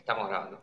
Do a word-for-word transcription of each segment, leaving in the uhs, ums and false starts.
Estamos grabando.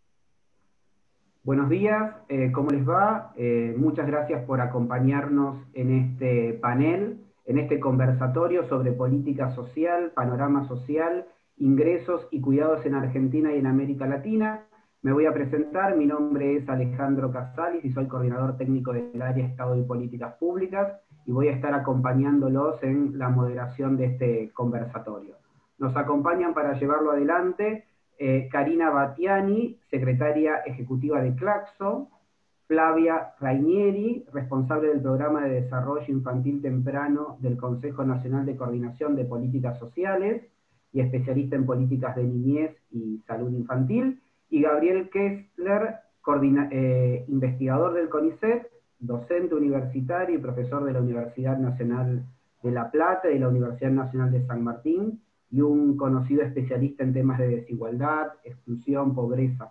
Buenos días, eh, ¿cómo les va? Eh, muchas gracias por acompañarnos en este panel, en este conversatorio sobre política social, panorama social, ingresos y cuidados en Argentina y en América Latina. Me voy a presentar, mi nombre es Alejandro Casalis y soy coordinador técnico del área Estado y Políticas Públicas y voy a estar acompañándolos en la moderación de este conversatorio. Nos acompañan para llevarlo adelante Eh, Karina Battiani, secretaria ejecutiva de Claxo, Flavia Rainieri, responsable del Programa de Desarrollo Infantil Temprano del Consejo Nacional de Coordinación de Políticas Sociales y especialista en políticas de niñez y salud infantil, y Gabriel Kessler, eh, investigador del CONICET, docente universitario y profesor de la Universidad Nacional de La Plata y la Universidad Nacional de San Martín, y un conocido especialista en temas de desigualdad, exclusión, pobreza.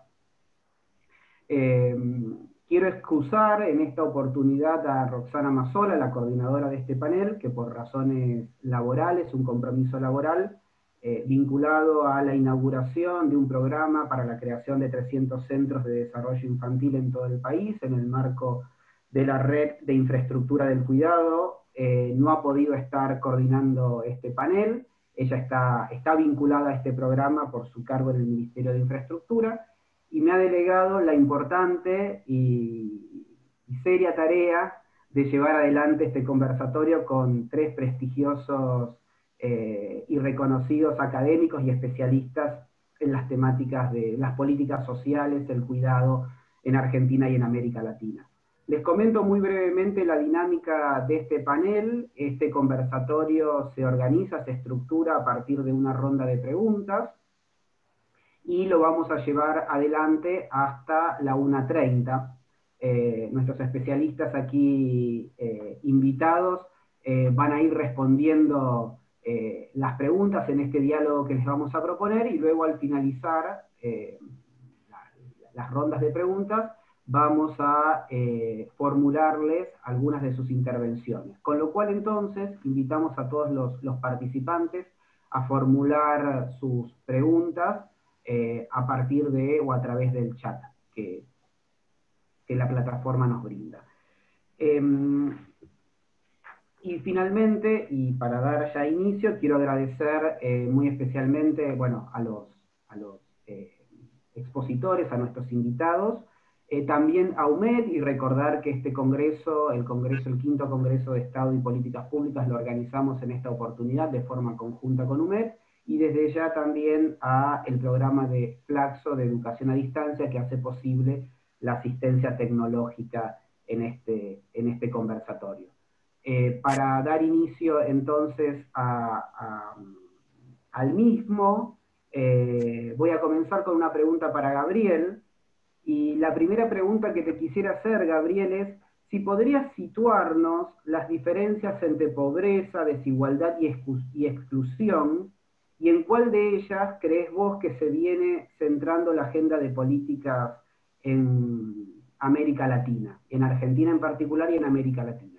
Eh, quiero excusar en esta oportunidad a Roxana Mazzola, la coordinadora de este panel, que por razones laborales, un compromiso laboral, eh, vinculado a la inauguración de un programa para la creación de trescientos centros de desarrollo infantil en todo el país, en el marco de la red de infraestructura del cuidado, eh, no ha podido estar coordinando este panel. Ella está, está vinculada a este programa por su cargo en el Ministerio de Infraestructura, y me ha delegado la importante y, y seria tarea de llevar adelante este conversatorio con tres prestigiosos eh, y reconocidos académicos y especialistas en las temáticas de las políticas sociales, el cuidado en Argentina y en América Latina. Les comento muy brevemente la dinámica de este panel. Este conversatorio se organiza, se estructura a partir de una ronda de preguntas, y lo vamos a llevar adelante hasta la una treinta. Eh, nuestros especialistas aquí eh, invitados eh, van a ir respondiendo eh, las preguntas en este diálogo que les vamos a proponer, y luego al finalizar eh, la, las rondas de preguntas vamos a eh, formularles algunas de sus intervenciones. Con lo cual entonces invitamos a todos los, los participantes a formular sus preguntas Eh, a partir de o a través del chat que, que la plataforma nos brinda. Eh, y finalmente, y para dar ya inicio, quiero agradecer eh, muy especialmente, bueno, a los, a los eh, expositores, a nuestros invitados, eh, también a U M E D, y recordar que este congreso, el congreso, el quinto Congreso de Estado y Políticas Públicas, lo organizamos en esta oportunidad de forma conjunta con U M E D, y desde ya también a el programa de Claxo de Educación a Distancia, que hace posible la asistencia tecnológica en este, en este conversatorio. Eh, para dar inicio entonces a, a, al mismo, eh, voy a comenzar con una pregunta para Gabriel, y la primera pregunta que te quisiera hacer, Gabriel, es si podrías situarnos las diferencias entre pobreza, desigualdad y, y exclusión, y en cuál de ellas crees vos que se viene centrando la agenda de políticas en América Latina, en Argentina en particular y en América Latina.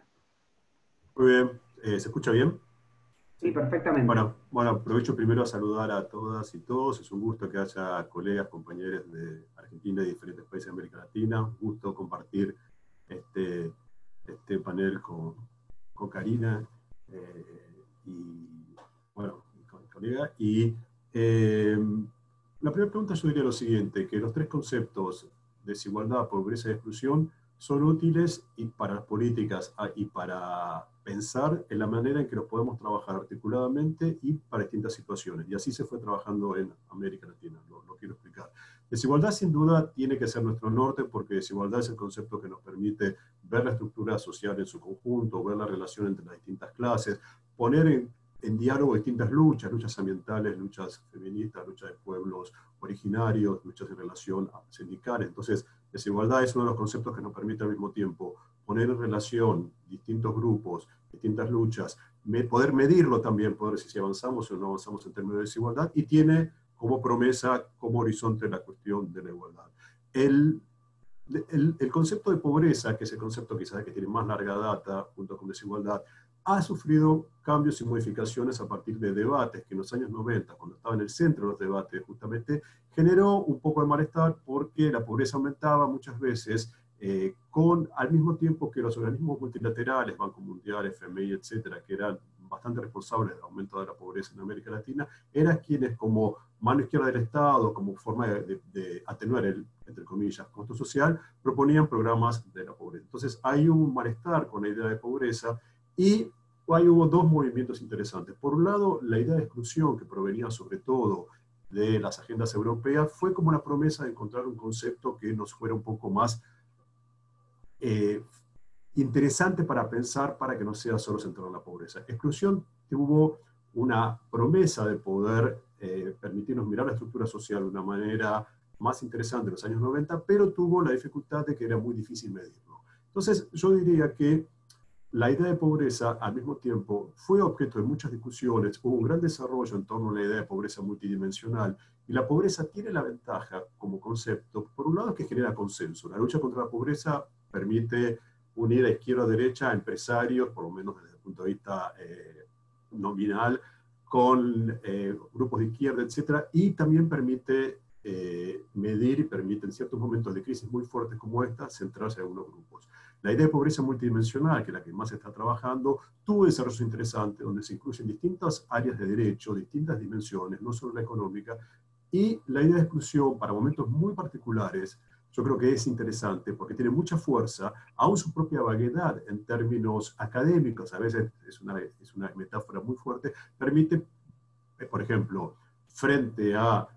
Muy bien, eh, ¿se escucha bien? Sí, perfectamente. Bueno, bueno, aprovecho primero a saludar a todas y todos. Es un gusto que haya colegas, compañeros de Argentina y diferentes países de América Latina. Un gusto compartir este, este panel con, con Karina eh, y, bueno, con mi colega. Y eh, la primera pregunta yo diría lo siguiente, que los tres conceptos, desigualdad, pobreza y exclusión, son útiles y para las políticas y para pensar en la manera en que los podemos trabajar articuladamente y para distintas situaciones. Y así se fue trabajando en América Latina, lo, lo quiero explicar. Desigualdad sin duda tiene que ser nuestro norte, porque desigualdad es el concepto que nos permite ver la estructura social en su conjunto, ver la relación entre las distintas clases, poner en, en diálogo distintas luchas, luchas ambientales, luchas feministas, luchas de pueblos originarios, luchas en relación a sindicales. Entonces, desigualdad es uno de los conceptos que nos permite al mismo tiempo poner en relación distintos grupos, distintas luchas, me, poder medirlo también, poder decir si avanzamos o no avanzamos en términos de desigualdad, y tiene como promesa, como horizonte, la cuestión de la igualdad. El, el, el concepto de pobreza, que es el concepto quizás que tiene más larga data, junto con desigualdad, ha sufrido cambios y modificaciones a partir de debates que en los años noventa, cuando estaba en el centro de los debates, justamente generó un poco de malestar porque la pobreza aumentaba muchas veces eh, con, al mismo tiempo que los organismos multilaterales, Banco Mundial, F M I, etcétera, que eran bastante responsables del aumento de la pobreza en América Latina, eran quienes como mano izquierda del Estado, como forma de, de, de atenuar el, entre comillas, costo social, proponían programas de la pobreza. Entonces hay un malestar con la idea de pobreza y ahí hubo dos movimientos interesantes. Por un lado, la idea de exclusión que provenía sobre todo de las agendas europeas fue como una promesa de encontrar un concepto que nos fuera un poco más eh, interesante para pensar, para que no sea solo centrado en la pobreza. Exclusión tuvo una promesa de poder eh, permitirnos mirar la estructura social de una manera más interesante en los años noventa, pero tuvo la dificultad de que era muy difícil medirlo. Entonces, yo diría que la idea de pobreza, al mismo tiempo, fue objeto de muchas discusiones, hubo un gran desarrollo en torno a la idea de pobreza multidimensional, y la pobreza tiene la ventaja como concepto, por un lado, que genera consenso. La lucha contra la pobreza permite unir a izquierda a derecha a empresarios, por lo menos desde el punto de vista eh, nominal, con eh, grupos de izquierda, etcétera, y también permite eh, medir y permite en ciertos momentos de crisis muy fuertes como esta, centrarse en algunos grupos. La idea de pobreza multidimensional, que es la que más se está trabajando, tuvo desarrollos interesantes, donde se incluyen distintas áreas de derecho, distintas dimensiones, no solo la económica, y la idea de exclusión para momentos muy particulares, yo creo que es interesante porque tiene mucha fuerza, aún su propia vaguedad en términos académicos, a veces es una, es una metáfora muy fuerte, permite, por ejemplo, frente a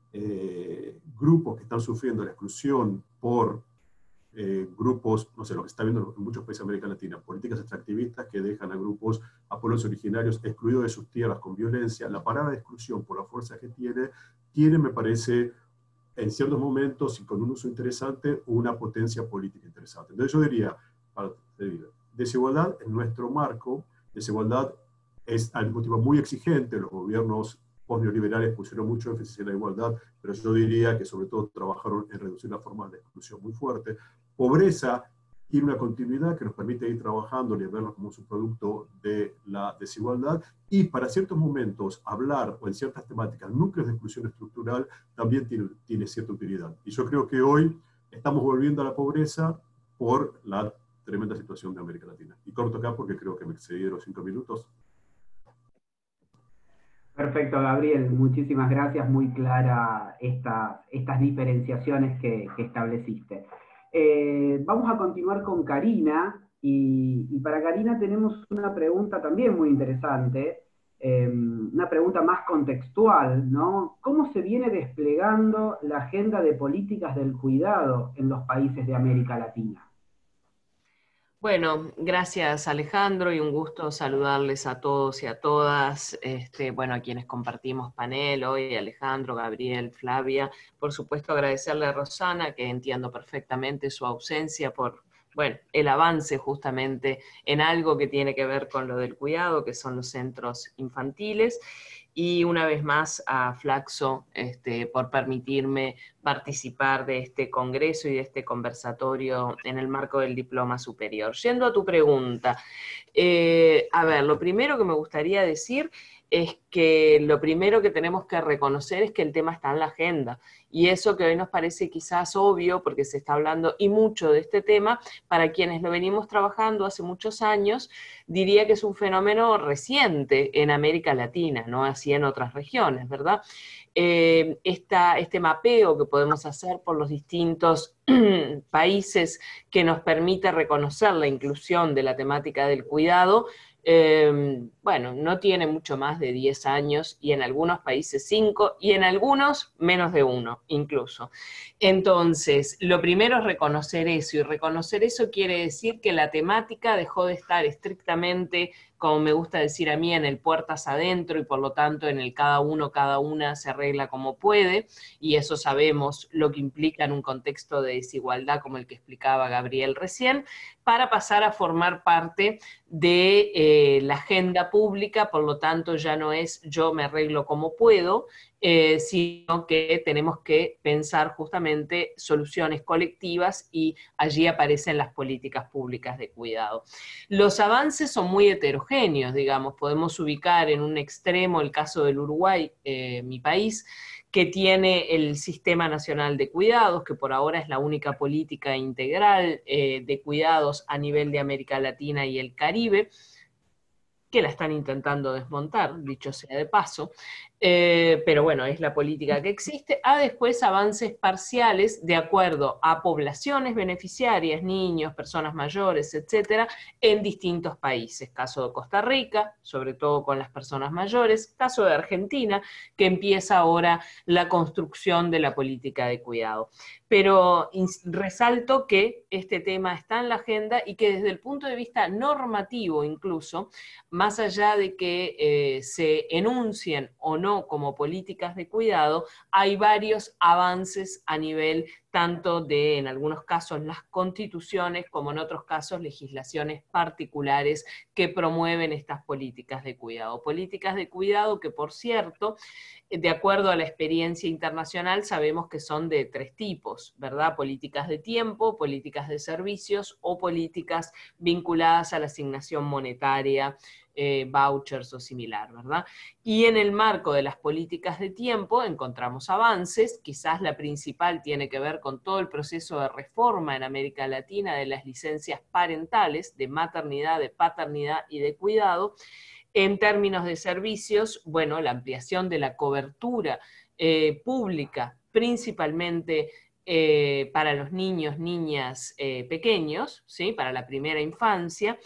eh, grupos que están sufriendo la exclusión por eh, grupos, no sé, lo que se está viendo en muchos países de América Latina, políticas extractivistas que dejan a grupos, a pueblos originarios excluidos de sus tierras con violencia, la palabra de exclusión por la fuerza que tiene, tiene, me parece, en ciertos momentos y con un uso interesante, una potencia política interesante. Entonces yo diría, para, diría desigualdad en nuestro marco, desigualdad es al mismo tiempo muy exigente, los gobiernos post-neoliberales pusieron mucho énfasis en la igualdad, pero yo diría que sobre todo trabajaron en reducir las formas de exclusión muy fuerte. Pobreza tiene una continuidad que nos permite ir trabajando y verlo como un subproducto de la desigualdad, y para ciertos momentos hablar, o en ciertas temáticas, núcleos de exclusión estructural, también tiene, tiene cierta utilidad. Y yo creo que hoy estamos volviendo a la pobreza por la tremenda situación de América Latina. Y corto acá porque creo que me excedí de los cinco minutos. Perfecto, Gabriel, muchísimas gracias, muy clara esta, estas diferenciaciones que, que estableciste. Eh, vamos a continuar con Karina, y, y para Karina tenemos una pregunta también muy interesante, eh, una pregunta más contextual, ¿no? ¿Cómo se viene desplegando la agenda de políticas del cuidado en los países de América Latina? Bueno, gracias Alejandro, y un gusto saludarles a todos y a todas, este, bueno, a quienes compartimos panel hoy, Alejandro, Gabriel, Flavia, por supuesto agradecerle a Rosana, que entiendo perfectamente su ausencia por, bueno, el avance justamente en algo que tiene que ver con lo del cuidado, que son los centros infantiles. Y una vez más a Flaxo este, por permitirme participar de este congreso y de este conversatorio en el marco del diploma superior. Yendo a tu pregunta, eh, a ver, lo primero que me gustaría decir es que lo primero que tenemos que reconocer es que el tema está en la agenda, y eso que hoy nos parece quizás obvio porque se está hablando y mucho de este tema, para quienes lo venimos trabajando hace muchos años, diría que es un fenómeno reciente en América Latina, no así en otras regiones, ¿verdad? Eh, esta, este mapeo que podemos hacer por los distintos países que nos permite reconocer la inclusión de la temática del cuidado, Eh, bueno, no tiene mucho más de diez años, y en algunos países cinco, y en algunos menos de uno incluso. Entonces, lo primero es reconocer eso, y reconocer eso quiere decir que la temática dejó de estar estrictamente, como me gusta decir a mí, en el puertas adentro, y por lo tanto en el cada uno, cada una se arregla como puede, y eso sabemos lo que implica en un contexto de desigualdad como el que explicaba Gabriel recién, para pasar a formar parte de eh, la agenda pública. Por lo tanto ya no es yo me arreglo como puedo, eh, sino que tenemos que pensar justamente soluciones colectivas, y allí aparecen las políticas públicas de cuidado. Los avances son muy heterogéneos, heterogéneos, digamos. Podemos ubicar en un extremo el caso del Uruguay, eh, mi país, que tiene el Sistema Nacional de Cuidados, que por ahora es la única política integral eh, de cuidados a nivel de América Latina y el Caribe, que la están intentando desmontar, dicho sea de paso, eh, pero bueno, es la política que existe, a después avances parciales de acuerdo a poblaciones beneficiarias, niños, personas mayores, etcétera, en distintos países. Caso de Costa Rica, sobre todo con las personas mayores, caso de Argentina, que empieza ahora la construcción de la política de cuidado. Pero resalto que este tema está en la agenda y que desde el punto de vista normativo incluso, más allá de que eh, se enuncien o no como políticas de cuidado, hay varios avances a nivel tanto de, en algunos casos, las constituciones, como en otros casos, legislaciones particulares que promueven estas políticas de cuidado. Políticas de cuidado que, por cierto, de acuerdo a la experiencia internacional, sabemos que son de tres tipos, ¿verdad? Políticas de tiempo, políticas de servicios o políticas vinculadas a la asignación monetaria, eh, vouchers o similar, ¿verdad? Y en el marco de las políticas de tiempo encontramos avances, quizás la principal tiene que ver con todo el proceso de reforma en América Latina de las licencias parentales, de maternidad, de paternidad y de cuidado. En términos de servicios, bueno, la ampliación de la cobertura eh, pública, principalmente eh, para los niños, niñas eh, pequeños, ¿sí? Para la primera infancia,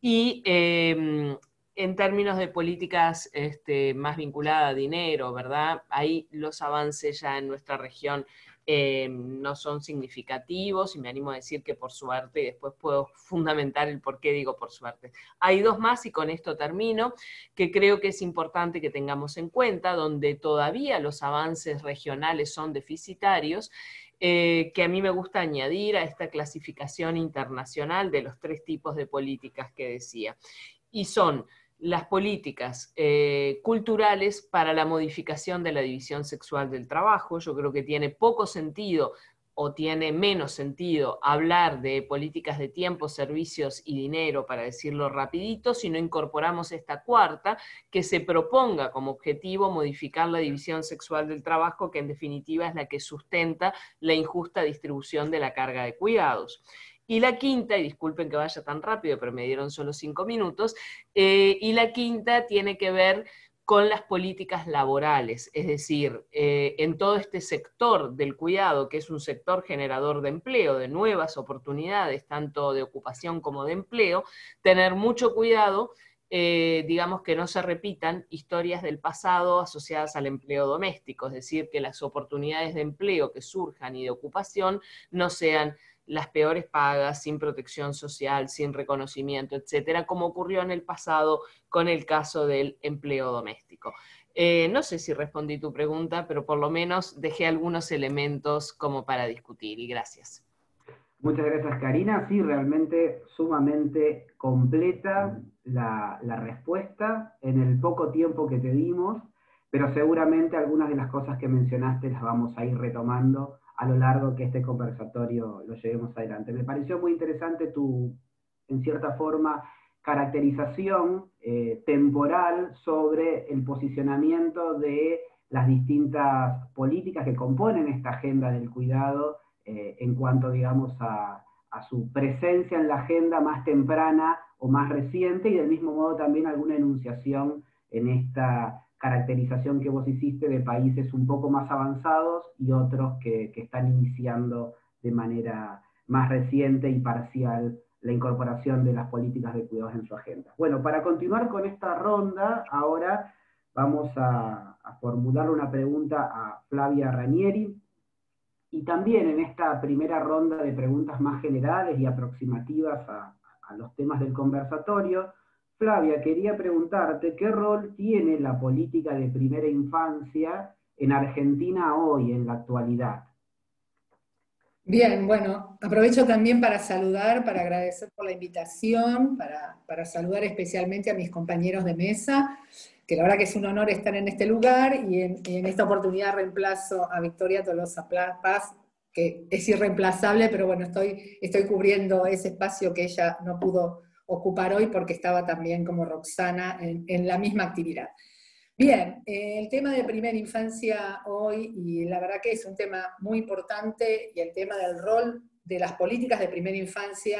y eh, en términos de políticas este, más vinculadas a dinero, ¿verdad? Ahí los avances ya en nuestra región Eh, no son significativos, y me animo a decir que por suerte, y después puedo fundamentar el por qué digo por suerte. Hay dos más, y con esto termino, que creo que es importante que tengamos en cuenta, donde todavía los avances regionales son deficitarios, eh, que a mí me gusta añadir a esta clasificación internacional de los tres tipos de políticas que decía, y son las políticas eh, culturales para la modificación de la división sexual del trabajo. Yo creo que tiene poco sentido o tiene menos sentido hablar de políticas de tiempo, servicios y dinero, para decirlo rapidito, si no incorporamos esta cuarta, que se proponga como objetivo modificar la división sexual del trabajo, que en definitiva es la que sustenta la injusta distribución de la carga de cuidados. Y la quinta, y disculpen que vaya tan rápido, pero me dieron solo cinco minutos, eh, y la quinta tiene que ver con las políticas laborales, es decir, eh, en todo este sector del cuidado, que es un sector generador de empleo, de nuevas oportunidades, tanto de ocupación como de empleo, tener mucho cuidado, eh, digamos, que no se repitan historias del pasado asociadas al empleo doméstico, es decir, que las oportunidades de empleo que surjan y de ocupación no sean las peores pagas, sin protección social, sin reconocimiento, etcétera, como ocurrió en el pasado con el caso del empleo doméstico. Eh, no sé si respondí tu pregunta, pero por lo menos dejé algunos elementos como para discutir, y gracias. Muchas gracias, Karina. Sí, realmente sumamente completa la, la respuesta en el poco tiempo que te dimos, pero seguramente algunas de las cosas que mencionaste las vamos a ir retomando a lo largo que este conversatorio lo llevemos adelante. Me pareció muy interesante tu, en cierta forma, caracterización eh, temporal sobre el posicionamiento de las distintas políticas que componen esta agenda del cuidado eh, en cuanto, digamos, a, a su presencia en la agenda más temprana o más reciente, y del mismo modo también alguna enunciación en esta caracterización que vos hiciste de países un poco más avanzados y otros que, que están iniciando de manera más reciente y parcial la incorporación de las políticas de cuidados en su agenda. Bueno, para continuar con esta ronda, ahora vamos a, a formular una pregunta a Flavia Ranieri, y también en esta primera ronda de preguntas más generales y aproximativas a, a los temas del conversatorio, Flavia, quería preguntarte qué rol tiene la política de primera infancia en Argentina hoy, en la actualidad. Bien, bueno, aprovecho también para saludar, para agradecer por la invitación, para, para saludar especialmente a mis compañeros de mesa, que la verdad que es un honor estar en este lugar, y en, y en esta oportunidad reemplazo a Victoria Tolosa Paz, que es irreemplazable, pero bueno, estoy, estoy cubriendo ese espacio que ella no pudo ocupar hoy porque estaba también como Roxana en, en la misma actividad. Bien, eh, el tema de primera infancia hoy, y la verdad que es un tema muy importante, y el tema del rol de las políticas de primera infancia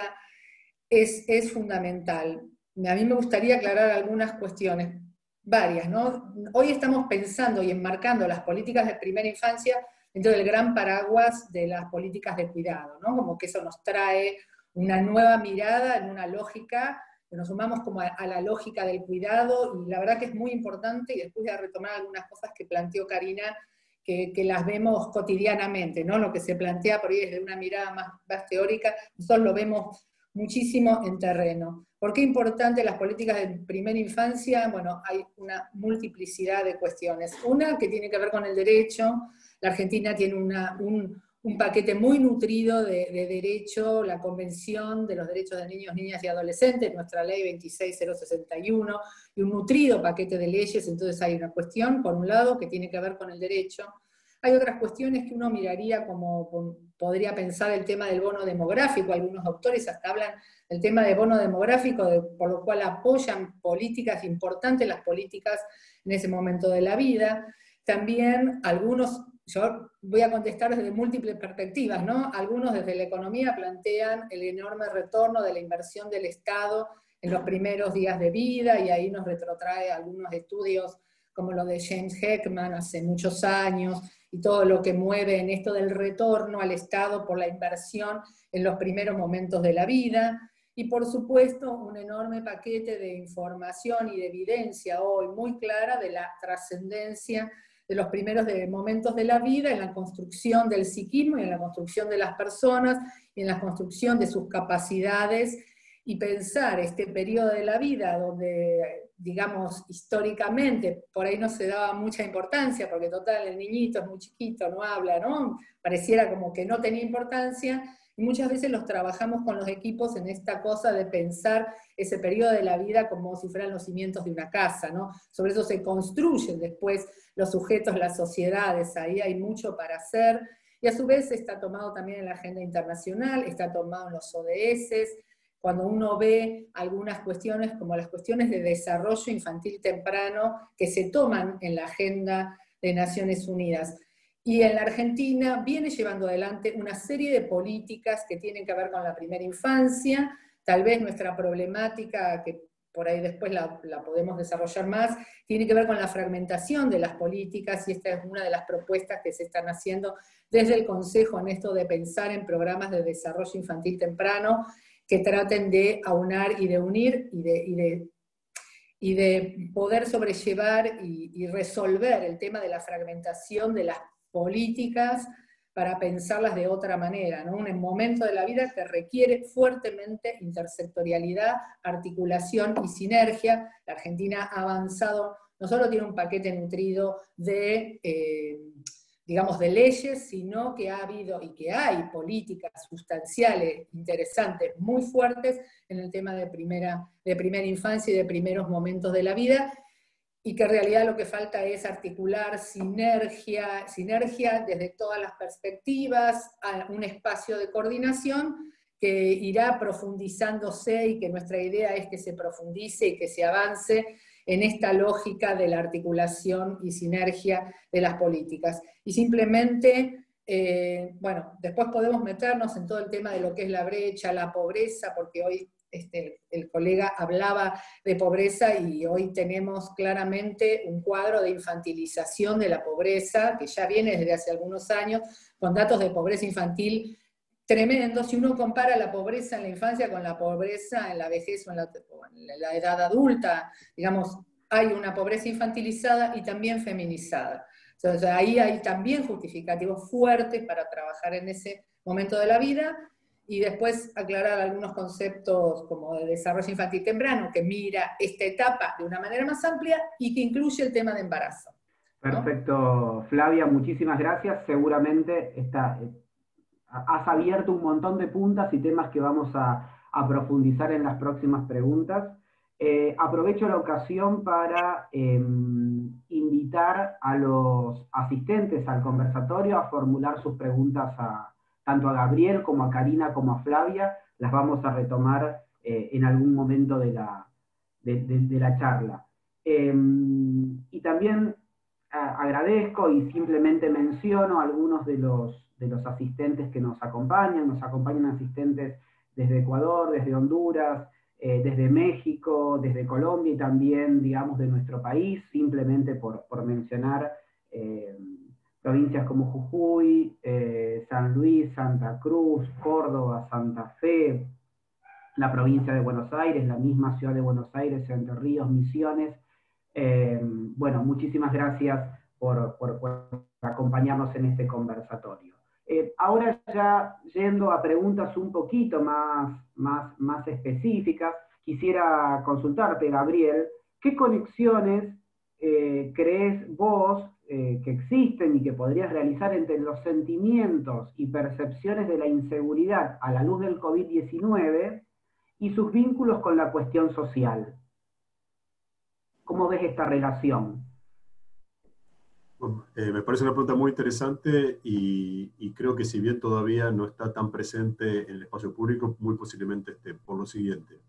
es, es fundamental. A mí me gustaría aclarar algunas cuestiones, varias, ¿no? Hoy estamos pensando y enmarcando las políticas de primera infancia dentro del gran paraguas de las políticas de cuidado, ¿no? Como que eso nos trae una nueva mirada en una lógica, que nos sumamos como a, a la lógica del cuidado, y la verdad que es muy importante, y después de retomar algunas cosas que planteó Karina, que, que las vemos cotidianamente, ¿no? Lo que se plantea por ahí desde una mirada más, más teórica, nosotros lo vemos muchísimo en terreno. ¿Por qué es importante las políticas de primera infancia? Bueno, hay una multiplicidad de cuestiones. Una que tiene que ver con el derecho. La Argentina tiene una, un, un paquete muy nutrido de, de derecho, la Convención de los Derechos de Niños, Niñas y Adolescentes, nuestra ley veintiséis mil sesenta y uno, y un nutrido paquete de leyes. Entonces hay una cuestión, por un lado, que tiene que ver con el derecho. Hay otras cuestiones que uno miraría como, podría pensar el tema del bono demográfico. Algunos autores hasta hablan del tema del bono demográfico, de, por lo cual apoyan políticas importantes, las políticas en ese momento de la vida. También algunos, yo voy a contestar desde múltiples perspectivas, ¿no? Algunos desde la economía plantean el enorme retorno de la inversión del Estado en los primeros días de vida, y ahí nos retrotrae algunos estudios como lo de James Heckman hace muchos años, y todo lo que mueve en esto del retorno al Estado por la inversión en los primeros momentos de la vida. Y por supuesto un enorme paquete de información y de evidencia hoy muy clara de la trascendencia de los primeros de momentos de la vida en la construcción del psiquismo y en la construcción de las personas y en la construcción de sus capacidades, y pensar este periodo de la vida donde, digamos, históricamente por ahí no se daba mucha importancia, porque total el niñito es muy chiquito, no habla, ¿no? Pareciera como que no tenía importancia, y muchas veces los trabajamos con los equipos en esta cosa de pensar ese periodo de la vida como si fueran los cimientos de una casa, ¿no? Sobre eso se construyen después los sujetos, las sociedades, ahí hay mucho para hacer, y a su vez está tomado también en la agenda internacional, está tomado en los O D S. Cuando uno ve algunas cuestiones como las cuestiones de desarrollo infantil temprano que se toman en la agenda de Naciones Unidas. Y en la Argentina viene llevando adelante una serie de políticas que tienen que ver con la primera infancia. Tal vez nuestra problemática, que por ahí después la, la podemos desarrollar más, tiene que ver con la fragmentación de las políticas, y esta es una de las propuestas que se están haciendo desde el Consejo en esto de pensar en programas de desarrollo infantil temprano, que traten de aunar y de unir y de, y de, y de poder sobrellevar y, y resolver el tema de la fragmentación de las políticas para pensarlas de otra manera, ¿no? Un momento de la vida que requiere fuertemente intersectorialidad, articulación y sinergia. La Argentina ha avanzado, no solo tiene un paquete nutrido de... Eh, digamos, de leyes, sino que ha habido y que hay políticas sustanciales, interesantes, muy fuertes en el tema de primera, de primera infancia y de primeros momentos de la vida, y que en realidad lo que falta es articular sinergia, sinergia desde todas las perspectivas, a un espacio de coordinación que irá profundizándose, y que nuestra idea es que se profundice y que se avance en esta lógica de la articulación y sinergia de las políticas. Y simplemente, eh, bueno, después podemos meternos en todo el tema de lo que es la brecha, la pobreza, porque hoy este, el colega hablaba de pobreza, y hoy tenemos claramente un cuadro de infantilización de la pobreza, que ya viene desde hace algunos años, con datos de pobreza infantil tremendo. Si uno compara la pobreza en la infancia con la pobreza en la vejez o en la, en la edad adulta, digamos, hay una pobreza infantilizada y también feminizada. Entonces ahí hay también justificativos fuertes para trabajar en ese momento de la vida, y después aclarar algunos conceptos como de desarrollo infantil temprano, que mira esta etapa de una manera más amplia y que incluye el tema de embarazo, ¿no? Perfecto, Flavia, muchísimas gracias. Seguramente está... has abierto un montón de puntas y temas que vamos a, a profundizar en las próximas preguntas. Eh, aprovecho la ocasión para eh, invitar a los asistentes al conversatorio a formular sus preguntas a, tanto a Gabriel como a Karina como a Flavia. Las vamos a retomar eh, en algún momento de la, de, de, de la charla. Eh, y también a, agradezco y simplemente menciono a algunos de los, de los asistentes que nos acompañan. Nos acompañan asistentes desde Ecuador, desde Honduras, eh, desde México, desde Colombia y también, digamos, de nuestro país, simplemente por, por mencionar eh, provincias como Jujuy, eh, San Luis, Santa Cruz, Córdoba, Santa Fe, la provincia de Buenos Aires, la misma ciudad de Buenos Aires, Entre Ríos, Misiones. Eh, bueno, muchísimas gracias por, por, por acompañarnos en este conversatorio. Eh, ahora ya yendo a preguntas un poquito más, más, más específicas, quisiera consultarte, Gabriel, ¿qué conexiones eh, crees vos eh, que existen y que podrías realizar entre los sentimientos y percepciones de la inseguridad a la luz del COVID diecinueve y sus vínculos con la cuestión social? ¿Cómo ves esta relación? Bueno, eh, me parece una pregunta muy interesante y, y creo que si bien todavía no está tan presente en el espacio público, muy posiblemente esté por lo siguiente.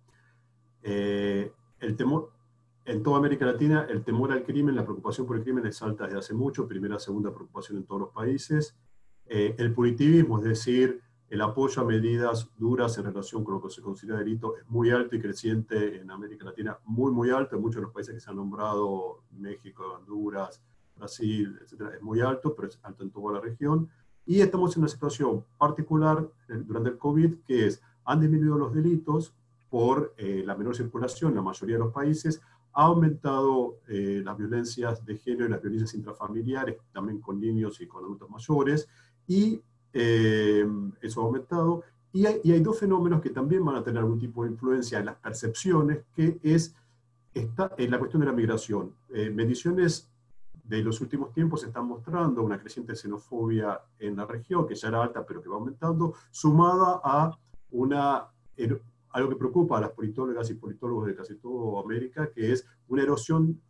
Eh, el temor, en toda América Latina, el temor al crimen, la preocupación por el crimen es alta desde hace mucho, primera, segunda preocupación en todos los países. Eh, el punitivismo, es decir, el apoyo a medidas duras en relación con lo que se considera delito, es muy alto y creciente en América Latina, muy, muy alto. En muchos de los países que se han nombrado, México, Honduras, Brasil, etcétera, es muy alto, pero es alto en toda la región. Y estamos en una situación particular durante el COVID, que es, han disminuido los delitos por eh, la menor circulación en la mayoría de los países, ha aumentado eh, las violencias de género y las violencias intrafamiliares, también con niños y con adultos mayores, y eh, eso ha aumentado. Y hay, y hay dos fenómenos que también van a tener algún tipo de influencia en las percepciones, que es esta, en la cuestión de la migración. Eh, mediciones de los últimos tiempos están mostrando una creciente xenofobia en la región, que ya era alta, pero que va aumentando, sumada a una, algo que preocupa a las politólogas y politólogos de casi toda América, que es una erosión,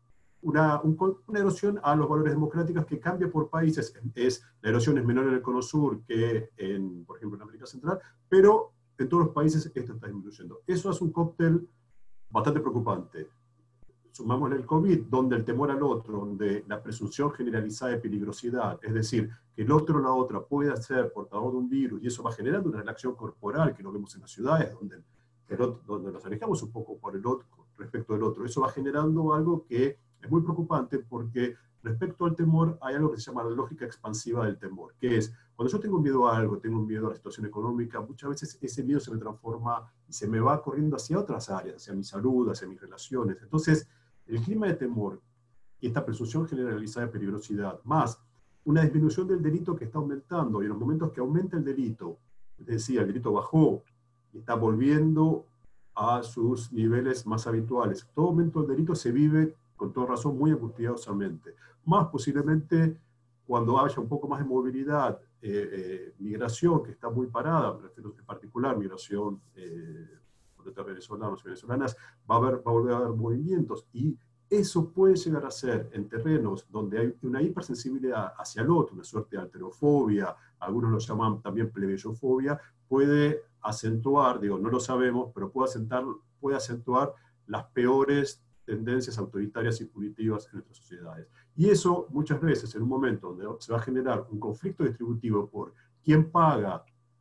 una, un, una erosión a los valores democráticos que cambia por países. Es, la erosión es menor en el Cono Sur que, en, por ejemplo, en América Central, pero en todos los países esto está disminuyendo. Eso es un cóctel bastante preocupante. Sumámosle el COVID, donde el temor al otro, donde la presunción generalizada de peligrosidad, es decir, que el otro o la otra pueda ser portador de un virus, y eso va generando una reacción corporal que lo vemos en las ciudades, donde, el otro, donde nos alejamos un poco por el otro, respecto del otro. Eso va generando algo que es muy preocupante, porque respecto al temor hay algo que se llama la lógica expansiva del temor, que es, cuando yo tengo miedo a algo, tengo miedo a la situación económica, muchas veces ese miedo se me transforma y se me va corriendo hacia otras áreas, hacia mi salud, hacia mis relaciones. Entonces, el clima de temor y esta presunción generalizada de peligrosidad, más una disminución del delito que está aumentando, y en los momentos que aumenta el delito, es decir, el delito bajó y está volviendo a sus niveles más habituales, todo aumento del delito se vive, con toda razón, muy angustiosamente. Más posiblemente cuando haya un poco más de movilidad, eh, eh, migración que está muy parada, en particular migración eh, de venezolanos y venezolanas, va a, haber, va a volver a haber movimientos, y eso puede llegar a ser en terrenos donde hay una hipersensibilidad hacia el otro, una suerte de alterofobia, algunos lo llaman también plebeyofobia, puede acentuar, digo, no lo sabemos, pero puede acentuar, puede acentuar las peores tendencias autoritarias y punitivas en nuestras sociedades. Y eso muchas veces, en un momento donde se va a generar un conflicto distributivo por quién paga,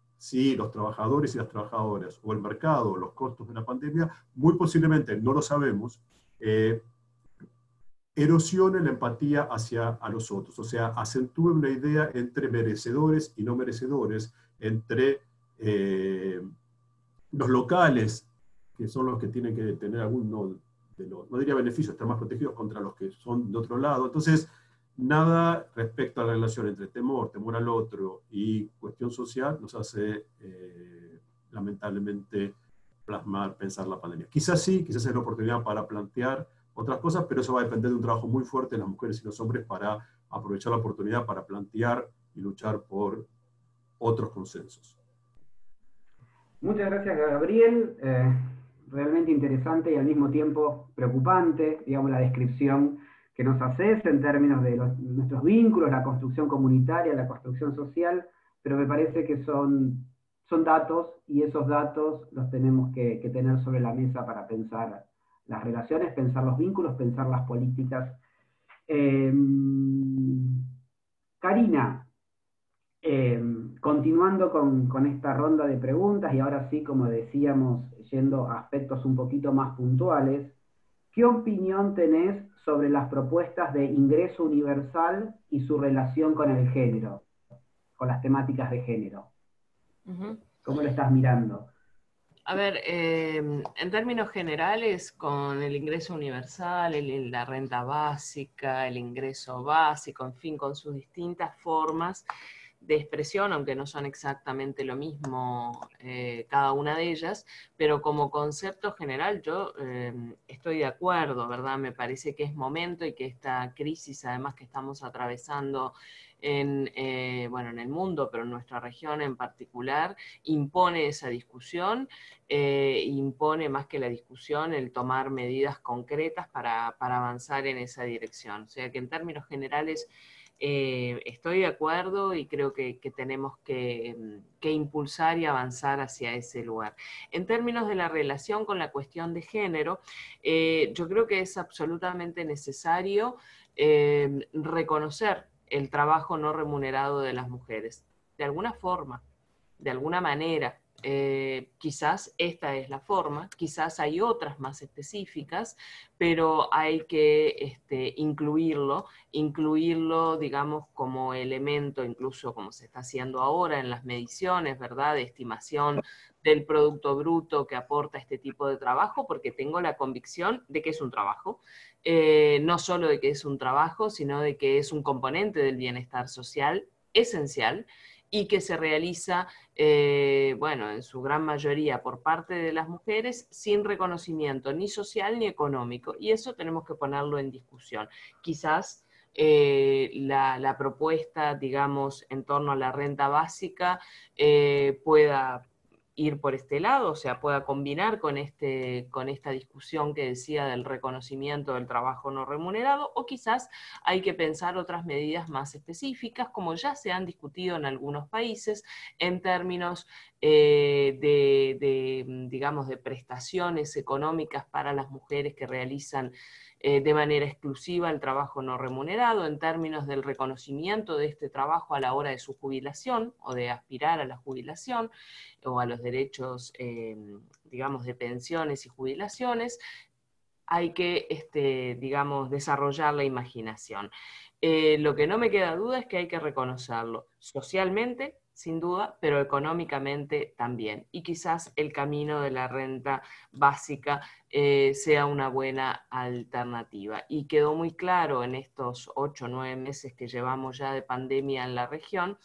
si los trabajadores y las trabajadoras, o el mercado, los costos de la pandemia, muy posiblemente, no lo sabemos, eh, erosione la empatía hacia a los otros, o sea, acentúe una idea entre merecedores y no merecedores, entre eh, los locales, que son los que tienen que tener algún, no, de los, no diría beneficios, estar más protegidos contra los que son de otro lado. Entonces, nada respecto a la relación entre temor, temor al otro y cuestión social nos hace, eh, lamentablemente, plasmar, pensar la pandemia. Quizás sí, quizás es la oportunidad para plantear otras cosas, pero eso va a depender de un trabajo muy fuerte de las mujeres y los hombres para aprovechar la oportunidad para plantear y luchar por otros consensos. Muchas gracias, Gabriel. Eh, realmente interesante y al mismo tiempo preocupante, digamos, la descripción que nos haces en términos de los, nuestros vínculos, la construcción comunitaria, la construcción social, pero me parece que son son datos, y esos datos los tenemos que, que tener sobre la mesa para pensar las relaciones, pensar los vínculos, pensar las políticas. Eh, Karina, eh, continuando con, con esta ronda de preguntas, y ahora sí, como decíamos, yendo a aspectos un poquito más puntuales, ¿qué opinión tenés sobre las propuestas de ingreso universal y su relación con el género, con las temáticas de género? Uh-huh. ¿Cómo lo estás mirando? A ver, eh, en términos generales, con el ingreso universal, el, la renta básica, el ingreso básico, en fin, con sus distintas formas de expresión, aunque no son exactamente lo mismo eh, cada una de ellas, pero como concepto general yo eh, estoy de acuerdo, ¿verdad? Me parece que es momento y que esta crisis, además que estamos atravesando en, eh, bueno, en el mundo, pero en nuestra región en particular, impone esa discusión, eh, impone más que la discusión el tomar medidas concretas para, para avanzar en esa dirección. O sea que en términos generales Eh, estoy de acuerdo y creo que, que tenemos que, que impulsar y avanzar hacia ese lugar. En términos de la relación con la cuestión de género, eh, yo creo que es absolutamente necesario eh, reconocer el trabajo no remunerado de las mujeres, de alguna forma, de alguna manera. Eh, quizás esta es la forma, quizás hay otras más específicas, pero hay que este, incluirlo, incluirlo, digamos, como elemento, incluso como se está haciendo ahora en las mediciones, ¿verdad?, de estimación del Producto Bruto que aporta este tipo de trabajo, porque tengo la convicción de que es un trabajo, eh, no solo de que es un trabajo, sino de que es un componente del bienestar social esencial, y que se realiza, eh, bueno, en su gran mayoría por parte de las mujeres, sin reconocimiento ni social ni económico. Y eso tenemos que ponerlo en discusión. Quizás eh, la, la propuesta, digamos, en torno a la renta básica eh, pueda ir por este lado, o sea, pueda combinar con, este, con esta discusión que decía del reconocimiento del trabajo no remunerado, o quizás hay que pensar otras medidas más específicas, como ya se han discutido en algunos países, en términos eh, de, de, digamos, de prestaciones económicas para las mujeres que realizan eh, de manera exclusiva el trabajo no remunerado, en términos del reconocimiento de este trabajo a la hora de su jubilación o de aspirar a la jubilación o a los derechos, eh, digamos, de pensiones y jubilaciones. Hay que, este, digamos, desarrollar la imaginación. Eh, lo que no me queda duda es que hay que reconocerlo socialmente, sin duda, pero económicamente también. Y quizás el camino de la renta básica eh, sea una buena alternativa. Y quedó muy claro en estos ocho o nueve meses que llevamos ya de pandemia en la región,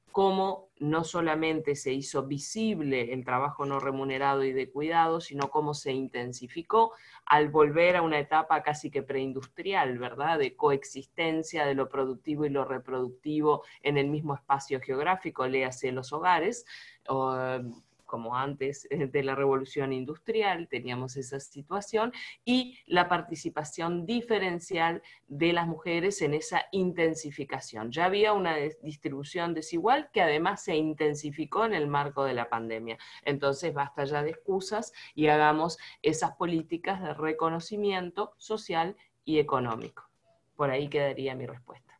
cómo no solamente se hizo visible el trabajo no remunerado y de cuidado, sino cómo se intensificó al volver a una etapa casi que preindustrial, ¿verdad?, de coexistencia de lo productivo y lo reproductivo en el mismo espacio geográfico, léase los hogares, o, como antes de la revolución industrial, teníamos esa situación, y la participación diferencial de las mujeres en esa intensificación. Ya había una distribución desigual que además se intensificó en el marco de la pandemia. Entonces basta ya de excusas y hagamos esas políticas de reconocimiento social y económico. Por ahí quedaría mi respuesta.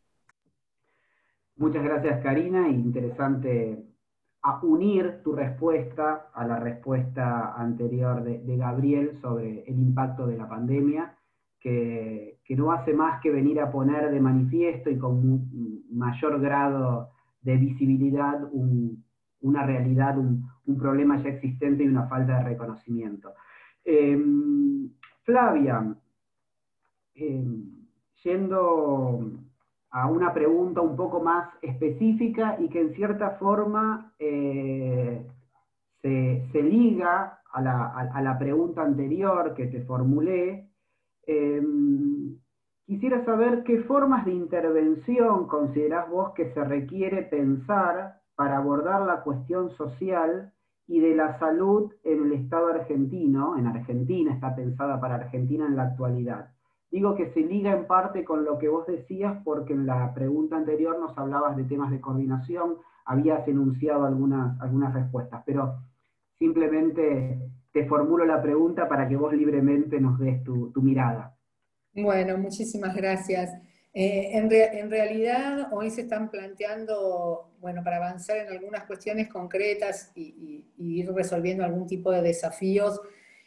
Muchas gracias, Karina. Interesante a unir tu respuesta a la respuesta anterior de, de Gabriel sobre el impacto de la pandemia, que, que no hace más que venir a poner de manifiesto y con un mayor grado de visibilidad un, una realidad, un, un problema ya existente y una falta de reconocimiento. Eh, Flavia, eh, yendo a una pregunta un poco más específica y que en cierta forma eh, se, se liga a la, a, a la pregunta anterior que te formulé, eh, quisiera saber qué formas de intervención considerás vos que se requiere pensar para abordar la cuestión social y de la salud en el Estado argentino. En Argentina está pensada para Argentina en la actualidad. Digo que se liga en parte con lo que vos decías, porque en la pregunta anterior nos hablabas de temas de coordinación, habías enunciado algunas, algunas respuestas, pero simplemente te formulo la pregunta para que vos libremente nos des tu, tu mirada. Bueno, muchísimas gracias. Eh, en, re, en realidad hoy se están planteando, bueno, para avanzar en algunas cuestiones concretas y, y, y ir resolviendo algún tipo de desafíos,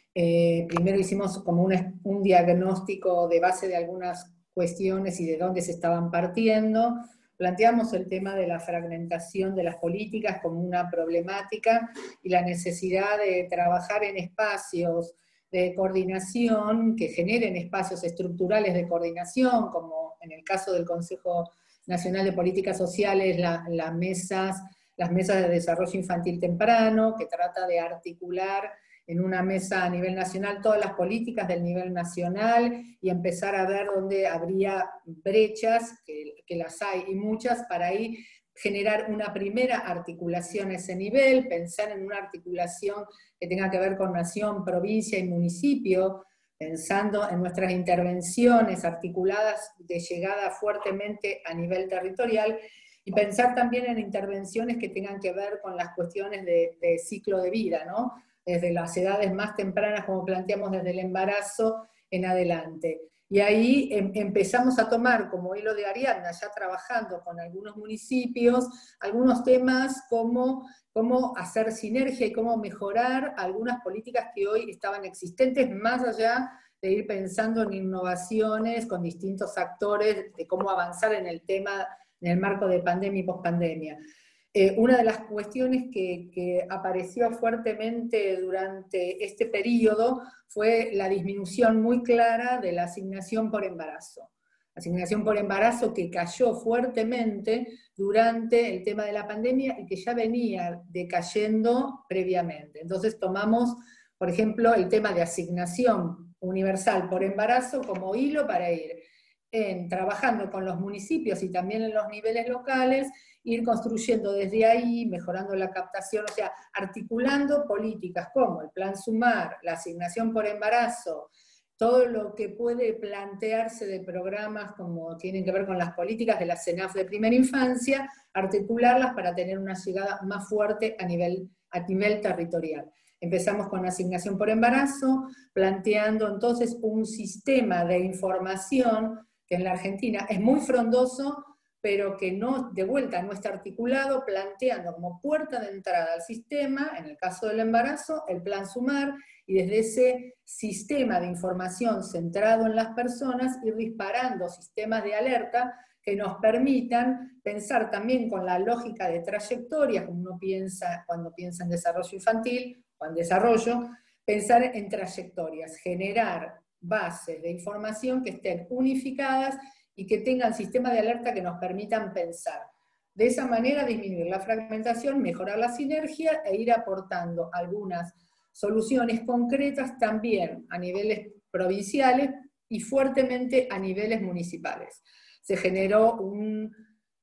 eh, primero hicimos como un, un diagnóstico de base de algunas cuestiones y de dónde se estaban partiendo. Planteamos el tema de la fragmentación de las políticas como una problemática y la necesidad de trabajar en espacios de coordinación que generen espacios estructurales de coordinación, como en el caso del Consejo Nacional de Políticas Sociales, la, la mesas, las mesas de desarrollo infantil temprano, que trata de articular en una mesa a nivel nacional todas las políticas del nivel nacional y empezar a ver dónde habría brechas, que, que las hay y muchas, para ahí generar una primera articulación a ese nivel, pensar en una articulación que tenga que ver con nación, provincia y municipio, pensando en nuestras intervenciones articuladas de llegada fuertemente a nivel territorial, y pensar también en intervenciones que tengan que ver con las cuestiones de, de ciclo de vida, ¿no? Desde las edades más tempranas, como planteamos, desde el embarazo en adelante. Y ahí em, empezamos a tomar como hilo de Ariadna, ya trabajando con algunos municipios, algunos temas como cómo hacer sinergia y cómo mejorar algunas políticas que hoy estaban existentes, más allá de ir pensando en innovaciones con distintos actores, de cómo avanzar en el tema, en el marco de pandemia y pospandemia. Eh, una de las cuestiones que, que apareció fuertemente durante este periodo fue la disminución muy clara de la asignación por embarazo. Asignación por embarazo que cayó fuertemente durante el tema de la pandemia y que ya venía decayendo previamente. Entonces tomamos, por ejemplo, el tema de asignación universal por embarazo como hilo para ir en, trabajando con los municipios y también en los niveles locales, ir construyendo desde ahí, mejorando la captación, o sea, articulando políticas como el Plan Sumar, la asignación por embarazo, todo lo que puede plantearse de programas como tienen que ver con las políticas de la CENAF de primera infancia, articularlas para tener una llegada más fuerte a nivel, a nivel territorial. Empezamos con la asignación por embarazo, planteando entonces un sistema de información que en la Argentina es muy frondoso, pero que no, de vuelta no está articulado, planteando como puerta de entrada al sistema, en el caso del embarazo, el Plan Sumar, y desde ese sistema de información centrado en las personas, ir disparando sistemas de alerta que nos permitan pensar también con la lógica de trayectoria, como uno piensa cuando piensa en desarrollo infantil, o en desarrollo, pensar en trayectorias, generar bases de información que estén unificadas y que tengan sistemas de alerta que nos permitan pensar. De esa manera disminuir la fragmentación, mejorar la sinergia e ir aportando algunas soluciones concretas también a niveles provinciales y fuertemente a niveles municipales. Se generó un,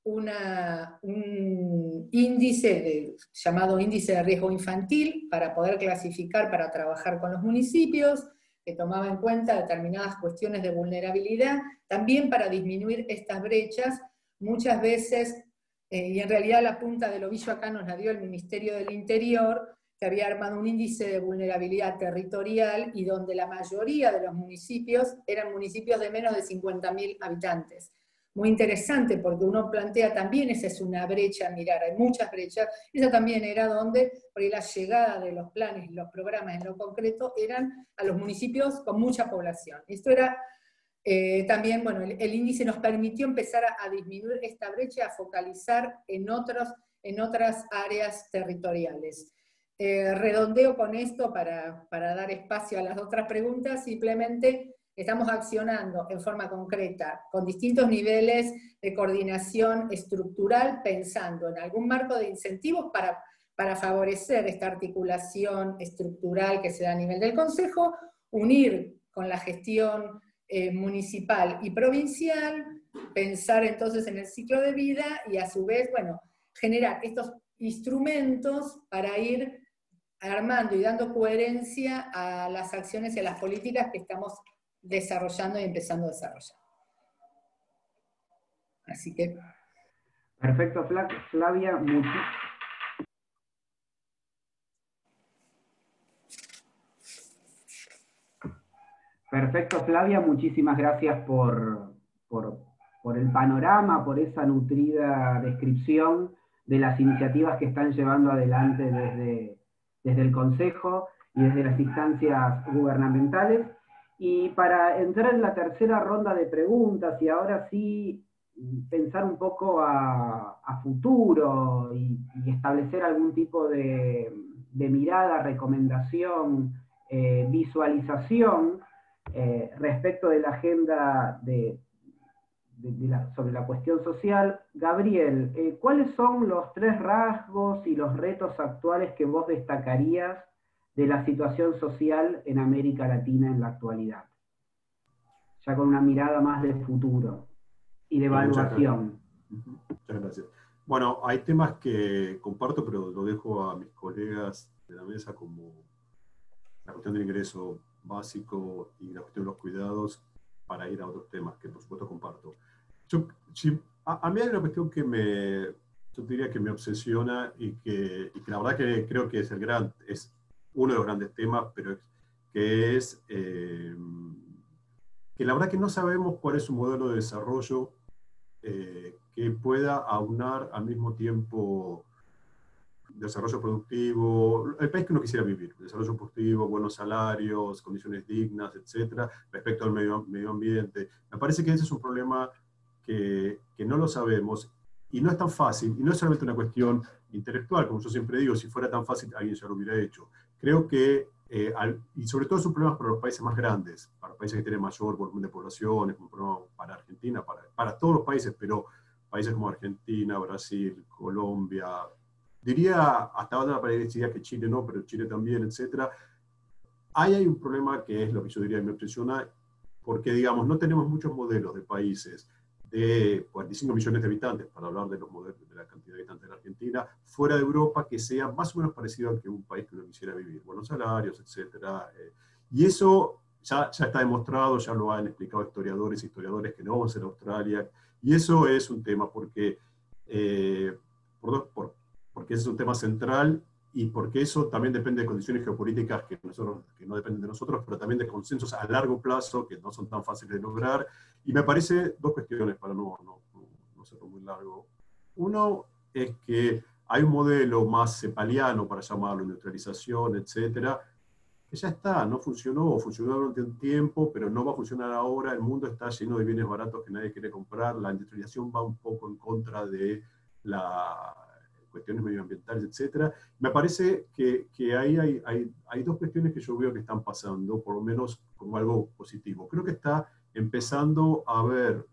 una, un índice de, llamado índice de riesgo infantil para poder clasificar, para trabajar con los municipios, que tomaba en cuenta determinadas cuestiones de vulnerabilidad, también para disminuir estas brechas, muchas veces, eh, y en realidad la punta del ovillo acá nos la dio el Ministerio del Interior, que había armado un índice de vulnerabilidad territorial y donde la mayoría de los municipios eran municipios de menos de cincuenta mil habitantes. Muy interesante porque uno plantea también, esa es una brecha a mirar, hay muchas brechas, esa también era donde, porque la llegada de los planes y los programas en lo concreto eran a los municipios con mucha población. Esto era eh, también, bueno, el, el índice nos permitió empezar a, a disminuir esta brecha, a focalizar en, otros, en otras áreas territoriales. Eh, redondeo con esto para, para dar espacio a las otras preguntas, simplemente estamos accionando en forma concreta con distintos niveles de coordinación estructural, pensando en algún marco de incentivos para, para favorecer esta articulación estructural que se da a nivel del Consejo, unir con la gestión eh, municipal y provincial, pensar entonces en el ciclo de vida y a su vez, bueno, generar estos instrumentos para ir armando y dando coherencia a las acciones y a las políticas que estamos desarrollando y empezando a desarrollar. Así que... Perfecto, Flavia. Muchi Perfecto, Flavia. Muchísimas gracias por, por, por el panorama, por esa nutrida descripción de las iniciativas que están llevando adelante desde, desde el Consejo y desde las instancias gubernamentales. Y para entrar en la tercera ronda de preguntas, y ahora sí pensar un poco a, a futuro y, y establecer algún tipo de, de mirada, recomendación, eh, visualización eh, respecto de la agenda de, de, de la, sobre la cuestión social. Gabriel, eh, ¿cuáles son los tres rasgos y los retos actuales que vos destacarías de la situación social en América Latina en la actualidad? Ya con una mirada más de futuro y de evaluación. Muchas, Muchas gracias. Bueno, hay temas que comparto, pero lo dejo a mis colegas de la mesa, como la cuestión del ingreso básico y la cuestión de los cuidados, para ir a otros temas que por supuesto comparto. Yo, si, a, a mí hay una cuestión que me, yo diría que me obsesiona y que, y que la verdad que creo que es, el gran, es uno de los grandes temas, pero que es eh, que la verdad que no sabemos cuál es un modelo de desarrollo eh, que pueda aunar al mismo tiempo desarrollo productivo, el país que uno quisiera vivir, desarrollo productivo, buenos salarios, condiciones dignas, etcétera, respecto al medio, medio ambiente. Me parece que ese es un problema que, que no lo sabemos y no es tan fácil, y no es solamente una cuestión intelectual, como yo siempre digo, si fuera tan fácil alguien ya lo hubiera hecho. Creo que, eh, al, y sobre todo es un problema para los países más grandes, para los países que tienen mayor volumen de población, es un problema para Argentina, para, para todos los países, pero países como Argentina, Brasil, Colombia, diría, hasta ahora parecía que Chile no, pero Chile también, etcétera. Ahí hay un problema que es lo que yo diría me obsesiona, porque, digamos, no tenemos muchos modelos de países de cuarenta y cinco millones de habitantes, para hablar de los modelos de la cantidad de habitantes de la Argentina, fuera de Europa, que sea más o menos parecido a que un país que uno quisiera vivir, buenos salarios, etcétera. Y eso ya, ya está demostrado, ya lo han explicado historiadores y historiadores que no vamos a ser Australia, y eso es un tema porque, eh, por dos, por, porque ese es un tema central y porque eso también depende de condiciones geopolíticas que, nosotros, que no dependen de nosotros, pero también de consensos a largo plazo que no son tan fáciles de lograr. Y me parece dos cuestiones para no, no, no, no ser muy largo. Uno es que hay un modelo más cepaliano, para llamarlo, industrialización, etcétera, que ya está, no funcionó, funcionó durante un tiempo, pero no va a funcionar ahora. El mundo está lleno de bienes baratos que nadie quiere comprar. La industrialización va un poco en contra de la cuestiones medioambientales, etcétera. Me parece que, que ahí hay, hay, hay dos cuestiones que yo veo que están pasando, por lo menos como algo positivo. Creo que está empezando a haber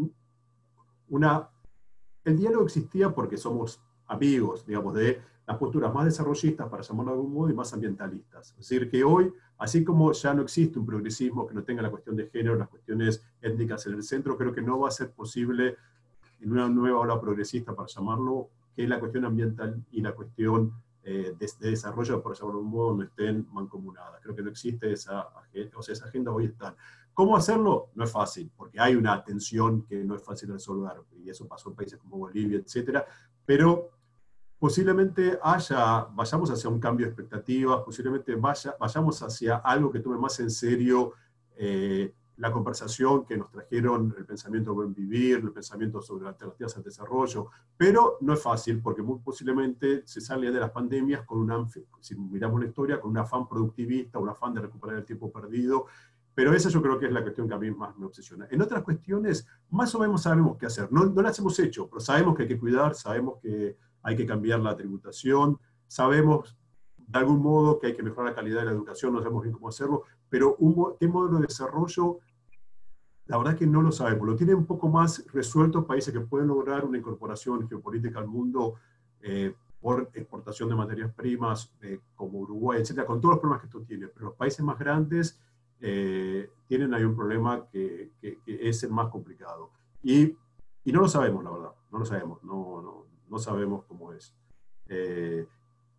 una... El diálogo existía porque somos amigos, digamos, de las posturas más desarrollistas, para llamarlo de algún modo, y más ambientalistas. Es decir, que hoy, así como ya no existe un progresismo que no tenga la cuestión de género, las cuestiones étnicas en el centro, creo que no va a ser posible en una nueva ola progresista, para llamarlo, que la cuestión ambiental y la cuestión eh, de, de desarrollo, por llamarlo de un modo, no estén mancomunadas. Creo que no existe esa agenda, o sea, esa agenda hoy está. ¿Cómo hacerlo? No es fácil, porque hay una tensión que no es fácil de resolver, y eso pasó en países como Bolivia, etcétera, pero posiblemente haya, vayamos hacia un cambio de expectativas, posiblemente vaya, vayamos hacia algo que tome más en serio eh, la conversación que nos trajeron el pensamiento de buen vivir, el pensamiento sobre alternativas al desarrollo, pero no es fácil porque muy posiblemente se sale de las pandemias con un, si miramos la historia, con un afán productivista, un afán de recuperar el tiempo perdido, pero esa yo creo que es la cuestión que a mí más me obsesiona. En otras cuestiones, más o menos sabemos qué hacer, no, no las hemos hecho, pero sabemos que hay que cuidar, sabemos que hay que cambiar la tributación, sabemos de algún modo que hay que mejorar la calidad de la educación, no sabemos bien cómo hacerlo, pero un, ¿qué modelo de desarrollo? La verdad que no lo sabemos. Lo tienen un poco más resuelto países que pueden lograr una incorporación geopolítica al mundo eh, por exportación de materias primas, eh, como Uruguay, etcétera, con todos los problemas que esto tiene. Pero los países más grandes eh, tienen ahí un problema que, que, que es el más complicado. Y, y no lo sabemos, la verdad. No lo sabemos. No, no, no sabemos cómo es. Eh,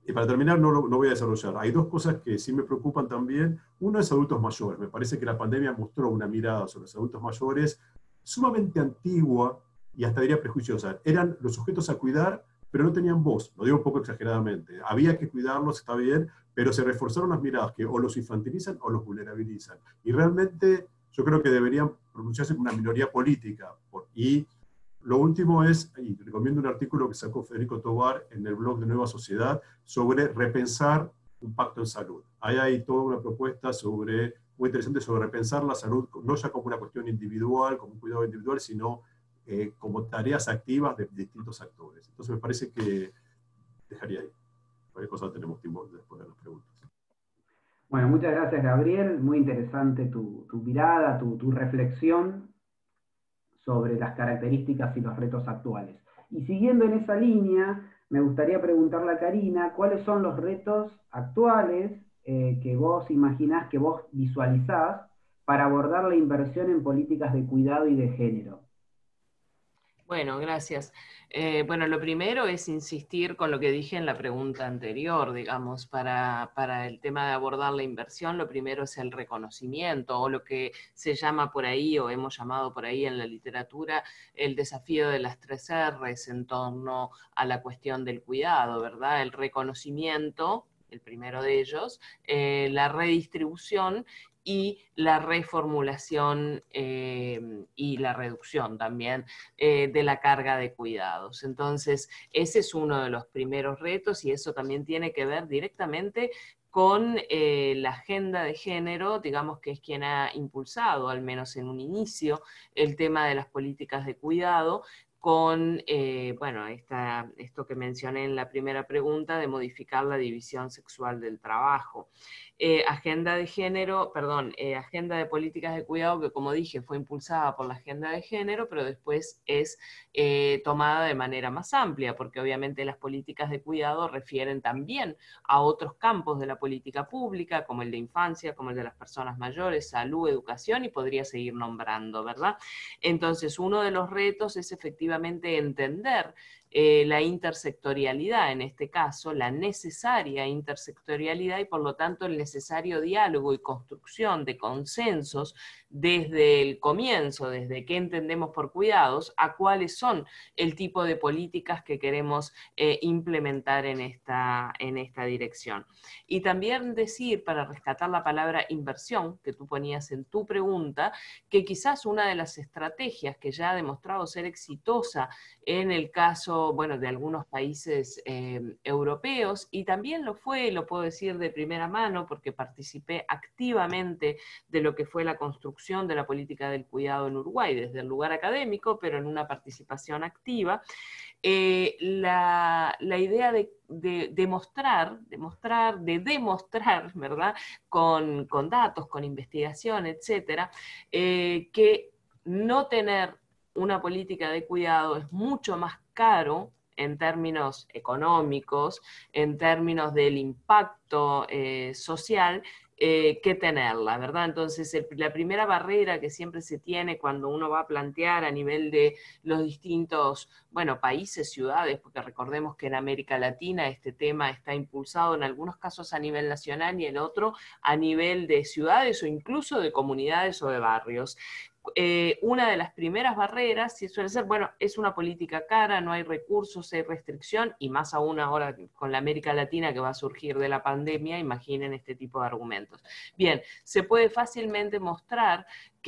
y para terminar, no, no voy a desarrollar. Hay dos cosas que sí me preocupan también. Uno es adultos mayores. Me parece que la pandemia mostró una mirada sobre los adultos mayores sumamente antigua y hasta diría prejuiciosa. Eran los sujetos a cuidar, pero no tenían voz. Lo digo un poco exageradamente. Había que cuidarlos, está bien, pero se reforzaron las miradas que o los infantilizan o los vulnerabilizan. Y realmente yo creo que deberían pronunciarse como una minoría política. Y lo último es, y recomiendo un artículo que sacó Federico Tobar en el blog de Nueva Sociedad sobre repensar un pacto en salud. Ahí hay toda una propuesta sobre, muy interesante sobre repensar la salud, no ya como una cuestión individual, como un cuidado individual, sino eh, como tareas activas de distintos actores. Entonces me parece que dejaría ahí. Cualquier cosa tenemos tiempo después de las preguntas. Bueno, muchas gracias, Gabriel. Muy interesante tu, tu mirada, tu, tu reflexión sobre las características y los retos actuales. Y siguiendo en esa línea, me gustaría preguntarle a Karina, ¿cuáles son los retos actuales eh, que vos imaginás, que vos visualizás para abordar la inversión en políticas de cuidado y de género? Bueno, gracias. Eh, bueno, lo primero es insistir con lo que dije en la pregunta anterior, digamos, para, para el tema de abordar la inversión, lo primero es el reconocimiento, o lo que se llama por ahí, o hemos llamado por ahí en la literatura, el desafío de las tres R's en torno a la cuestión del cuidado, ¿verdad? El reconocimiento, el primero de ellos, eh, la redistribución y la reformulación eh, y la reducción también eh, de la carga de cuidados. Entonces, ese es uno de los primeros retos y eso también tiene que ver directamente con eh, la agenda de género, digamos que es quien ha impulsado, al menos en un inicio, el tema de las políticas de cuidado, con, eh, bueno, esta, esto que mencioné en la primera pregunta, de modificar la división sexual del trabajo. Eh, agenda de género, perdón, eh, agenda de políticas de cuidado que, como dije, fue impulsada por la agenda de género, pero después es eh, tomada de manera más amplia, porque obviamente las políticas de cuidado refieren también a otros campos de la política pública, como el de infancia, como el de las personas mayores, salud, educación, y podría seguir nombrando, ¿verdad? Entonces, uno de los retos es efectivamente entender Eh, la intersectorialidad, en este caso, la necesaria intersectorialidad y por lo tanto el necesario diálogo y construcción de consensos desde el comienzo, desde qué entendemos por cuidados, a cuáles son el tipo de políticas que queremos eh, implementar en esta, en esta dirección. Y también decir, para rescatar la palabra inversión, que tú ponías en tu pregunta, que quizás una de las estrategias que ya ha demostrado ser exitosa en el caso, bueno, de algunos países eh, europeos, y también lo fue, lo puedo decir de primera mano, porque participé activamente de lo que fue la construcción de la política del cuidado en Uruguay, desde el lugar académico, pero en una participación activa, eh, la, la idea de, de demostrar, demostrar, de demostrar, ¿verdad?, con, con datos, con investigación, etcétera, eh, que no tener una política de cuidado es mucho más caro en términos económicos, en términos del impacto eh, social, eh, que tenerla, ¿verdad? Entonces, el, la primera barrera que siempre se tiene cuando uno va a plantear a nivel de los distintos, bueno, países, ciudades, porque recordemos que en América Latina este tema está impulsado en algunos casos a nivel nacional y en otro a nivel de ciudades o incluso de comunidades o de barrios. Eh, una de las primeras barreras sí suele ser, bueno, es una política cara, no hay recursos, hay restricción, y más aún ahora con la América Latina que va a surgir de la pandemia, imaginen este tipo de argumentos. Bien, se puede fácilmente mostrar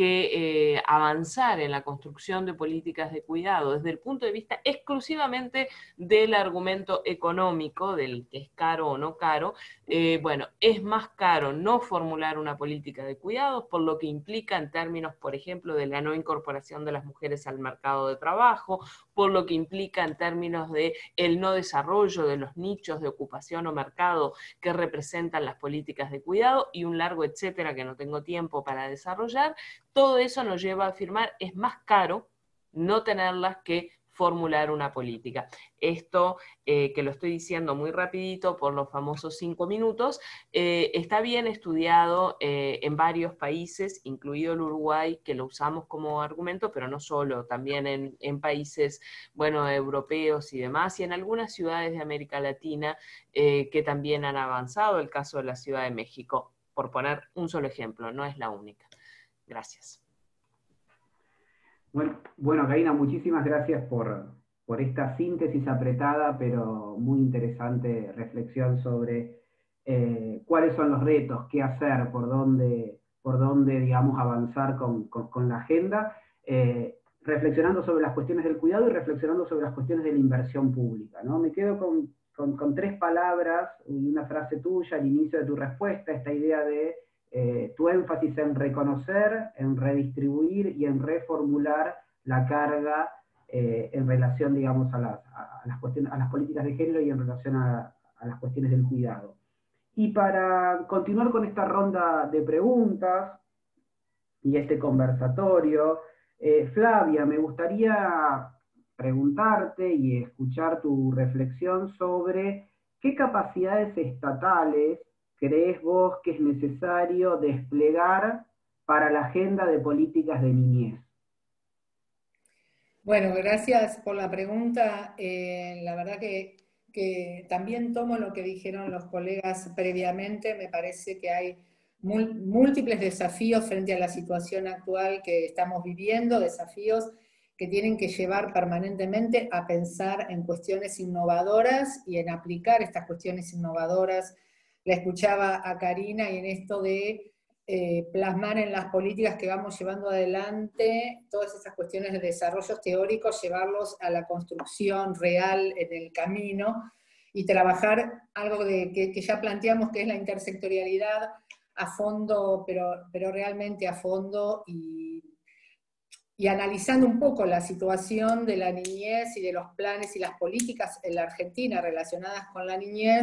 que eh, avanzar en la construcción de políticas de cuidado desde el punto de vista exclusivamente del argumento económico, del que es caro o no caro, eh, bueno, es más caro no formular una política de cuidados, por lo que implica en términos, por ejemplo, de la no incorporación de las mujeres al mercado de trabajo, por lo que implica en términos de el no desarrollo de los nichos de ocupación o mercado que representan las políticas de cuidado, y un largo etcétera que no tengo tiempo para desarrollar. Todo eso nos lleva a afirmar es más caro no tenerlas que formular una política. Esto, eh, que lo estoy diciendo muy rapidito por los famosos cinco minutos, eh, está bien estudiado eh, en varios países, incluido el Uruguay, que lo usamos como argumento, pero no solo, también en, en países, bueno, europeos y demás, y en algunas ciudades de América Latina eh, que también han avanzado, el caso de la Ciudad de México, por poner un solo ejemplo, no es la única. Gracias. Bueno, bueno, Karina, muchísimas gracias por, por esta síntesis apretada, pero muy interesante reflexión sobre eh, cuáles son los retos, qué hacer, por dónde, por dónde digamos, avanzar con, con, con la agenda, eh, reflexionando sobre las cuestiones del cuidado y reflexionando sobre las cuestiones de la inversión pública, ¿no? Me quedo con, con, con tres palabras y una frase tuya al inicio de tu respuesta, esta idea de Eh, tu énfasis en reconocer, en redistribuir y en reformular la carga eh, en relación, digamos, a las, a, las cuestiones, a las políticas de género y en relación a, a las cuestiones del cuidado. Y para continuar con esta ronda de preguntas y este conversatorio, eh, Flavia, me gustaría preguntarte y escuchar tu reflexión sobre qué capacidades estatales crees vos que es necesario desplegar para la agenda de políticas de niñez. Bueno, gracias por la pregunta. Eh, la verdad que, que también tomo lo que dijeron los colegas previamente. Me parece que hay múltiples desafíos frente a la situación actual que estamos viviendo, desafíos que tienen que llevar permanentemente a pensar en cuestiones innovadoras y en aplicar estas cuestiones innovadoras. La escuchaba a Karina y en esto de eh, plasmar en las políticas que vamos llevando adelante todas esas cuestiones de desarrollos teóricos, llevarlos a la construcción real en el camino y trabajar algo de, que, que ya planteamos que es la intersectorialidad a fondo, pero, pero realmente a fondo y, y analizando un poco la situación de la niñez y de los planes y las políticas en la Argentina relacionadas con la niñez.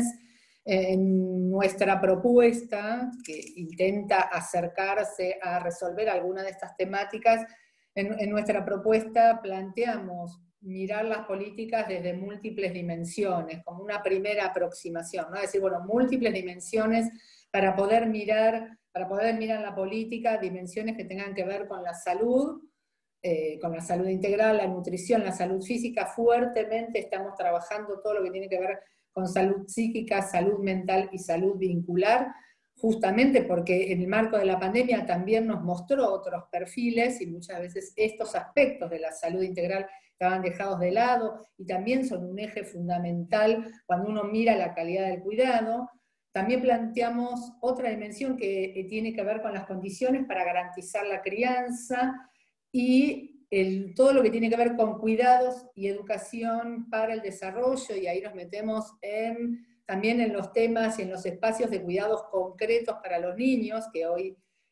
En nuestra propuesta, que intenta acercarse a resolver alguna de estas temáticas, en, en nuestra propuesta planteamos mirar las políticas desde múltiples dimensiones, como una primera aproximación, ¿no? Es decir, bueno, múltiples dimensiones para poder mirar, para poder mirar la política, dimensiones que tengan que ver con la salud, eh, con la salud integral, la nutrición, la salud física. Fuertemente estamos trabajando todo lo que tiene que ver con salud psíquica, salud mental y salud vincular, justamente porque en el marco de la pandemia también nos mostró otros perfiles y muchas veces estos aspectos de la salud integral estaban dejados de lado y también son un eje fundamental cuando uno mira la calidad del cuidado. También planteamos otra dimensión que tiene que ver con las condiciones para garantizar la crianza y El, todo lo que tiene que ver con cuidados y educación para el desarrollo, y ahí nos metemos en, también en los temas y en los espacios de cuidados concretos para los niños, que hoy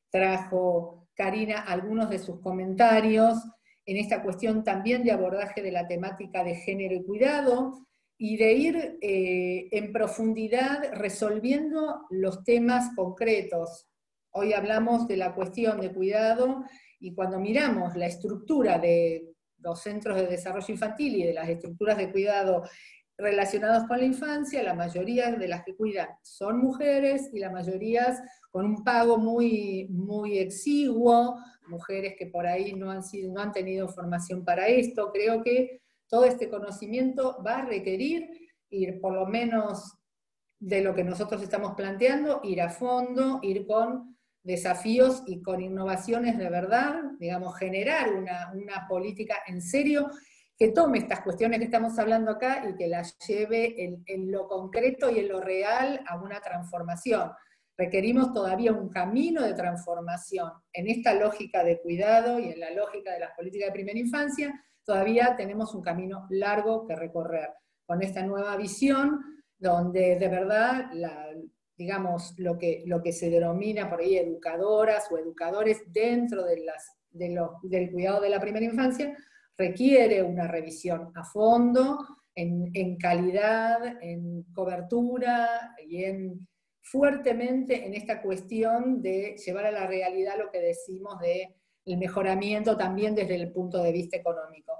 trajo Karina algunos de sus comentarios, en esta cuestión también de abordaje de la temática de género y cuidado, y de ir eh, en profundidad resolviendo los temas concretos. Hoy hablamos de la cuestión de cuidado, y cuando miramos la estructura de los centros de desarrollo infantil y de las estructuras de cuidado relacionados con la infancia, la mayoría de las que cuidan son mujeres y la mayoría con un pago muy, muy exiguo, mujeres que por ahí no han, sido, no han tenido formación para esto. Creo que todo este conocimiento va a requerir ir por lo menos de lo que nosotros estamos planteando, ir a fondo, ir con desafíos y con innovaciones de verdad, digamos, generar una, una política en serio que tome estas cuestiones que estamos hablando acá y que las lleve en, en lo concreto y en lo real a una transformación. Requerimos todavía un camino de transformación. En esta lógica de cuidado y en la lógica de las políticas de primera infancia, todavía tenemos un camino largo que recorrer. Con esta nueva visión, donde de verdad la, digamos, lo que, lo que se denomina por ahí educadoras o educadores dentro de las, de lo, del cuidado de la primera infancia, requiere una revisión a fondo, en, en calidad, en cobertura y en, fuertemente en esta cuestión de llevar a la realidad lo que decimos de el mejoramiento también desde el punto de vista económico.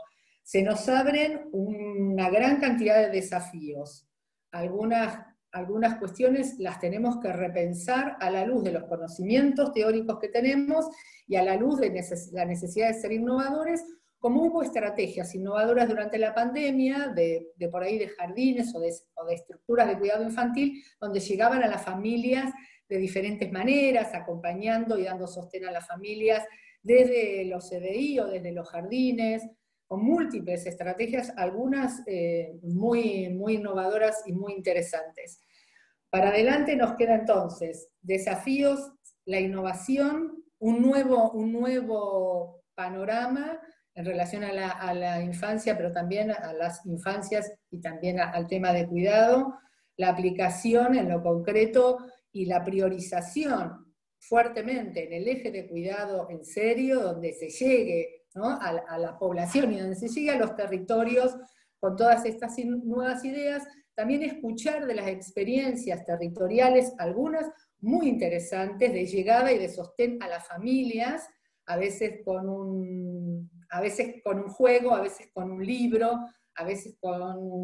se nos abren una gran cantidad de desafíos. Algunas, algunas cuestiones las tenemos que repensar a la luz de los conocimientos teóricos que tenemos y a la luz de neces- la necesidad de ser innovadores, como hubo estrategias innovadoras durante la pandemia, de, de por ahí de jardines o de, o de estructuras de cuidado infantil, donde llegaban a las familias de diferentes maneras, acompañando y dando sostén a las familias, desde los C D I o desde los jardines, con múltiples estrategias, algunas eh, muy, muy innovadoras y muy interesantes. Para adelante nos queda entonces desafíos, la innovación, un nuevo, un nuevo panorama en relación a la, a la infancia, pero también a las infancias y también a, al tema de cuidado, la aplicación en lo concreto y la priorización fuertemente en el eje de cuidado en serio, donde se llegue, ¿no?, a, a la población y donde se llegue a los territorios con todas estas nuevas ideas. También escuchar de las experiencias territoriales, algunas muy interesantes, de llegada y de sostén a las familias, a veces con un, a veces con un juego, a veces con un libro, a veces con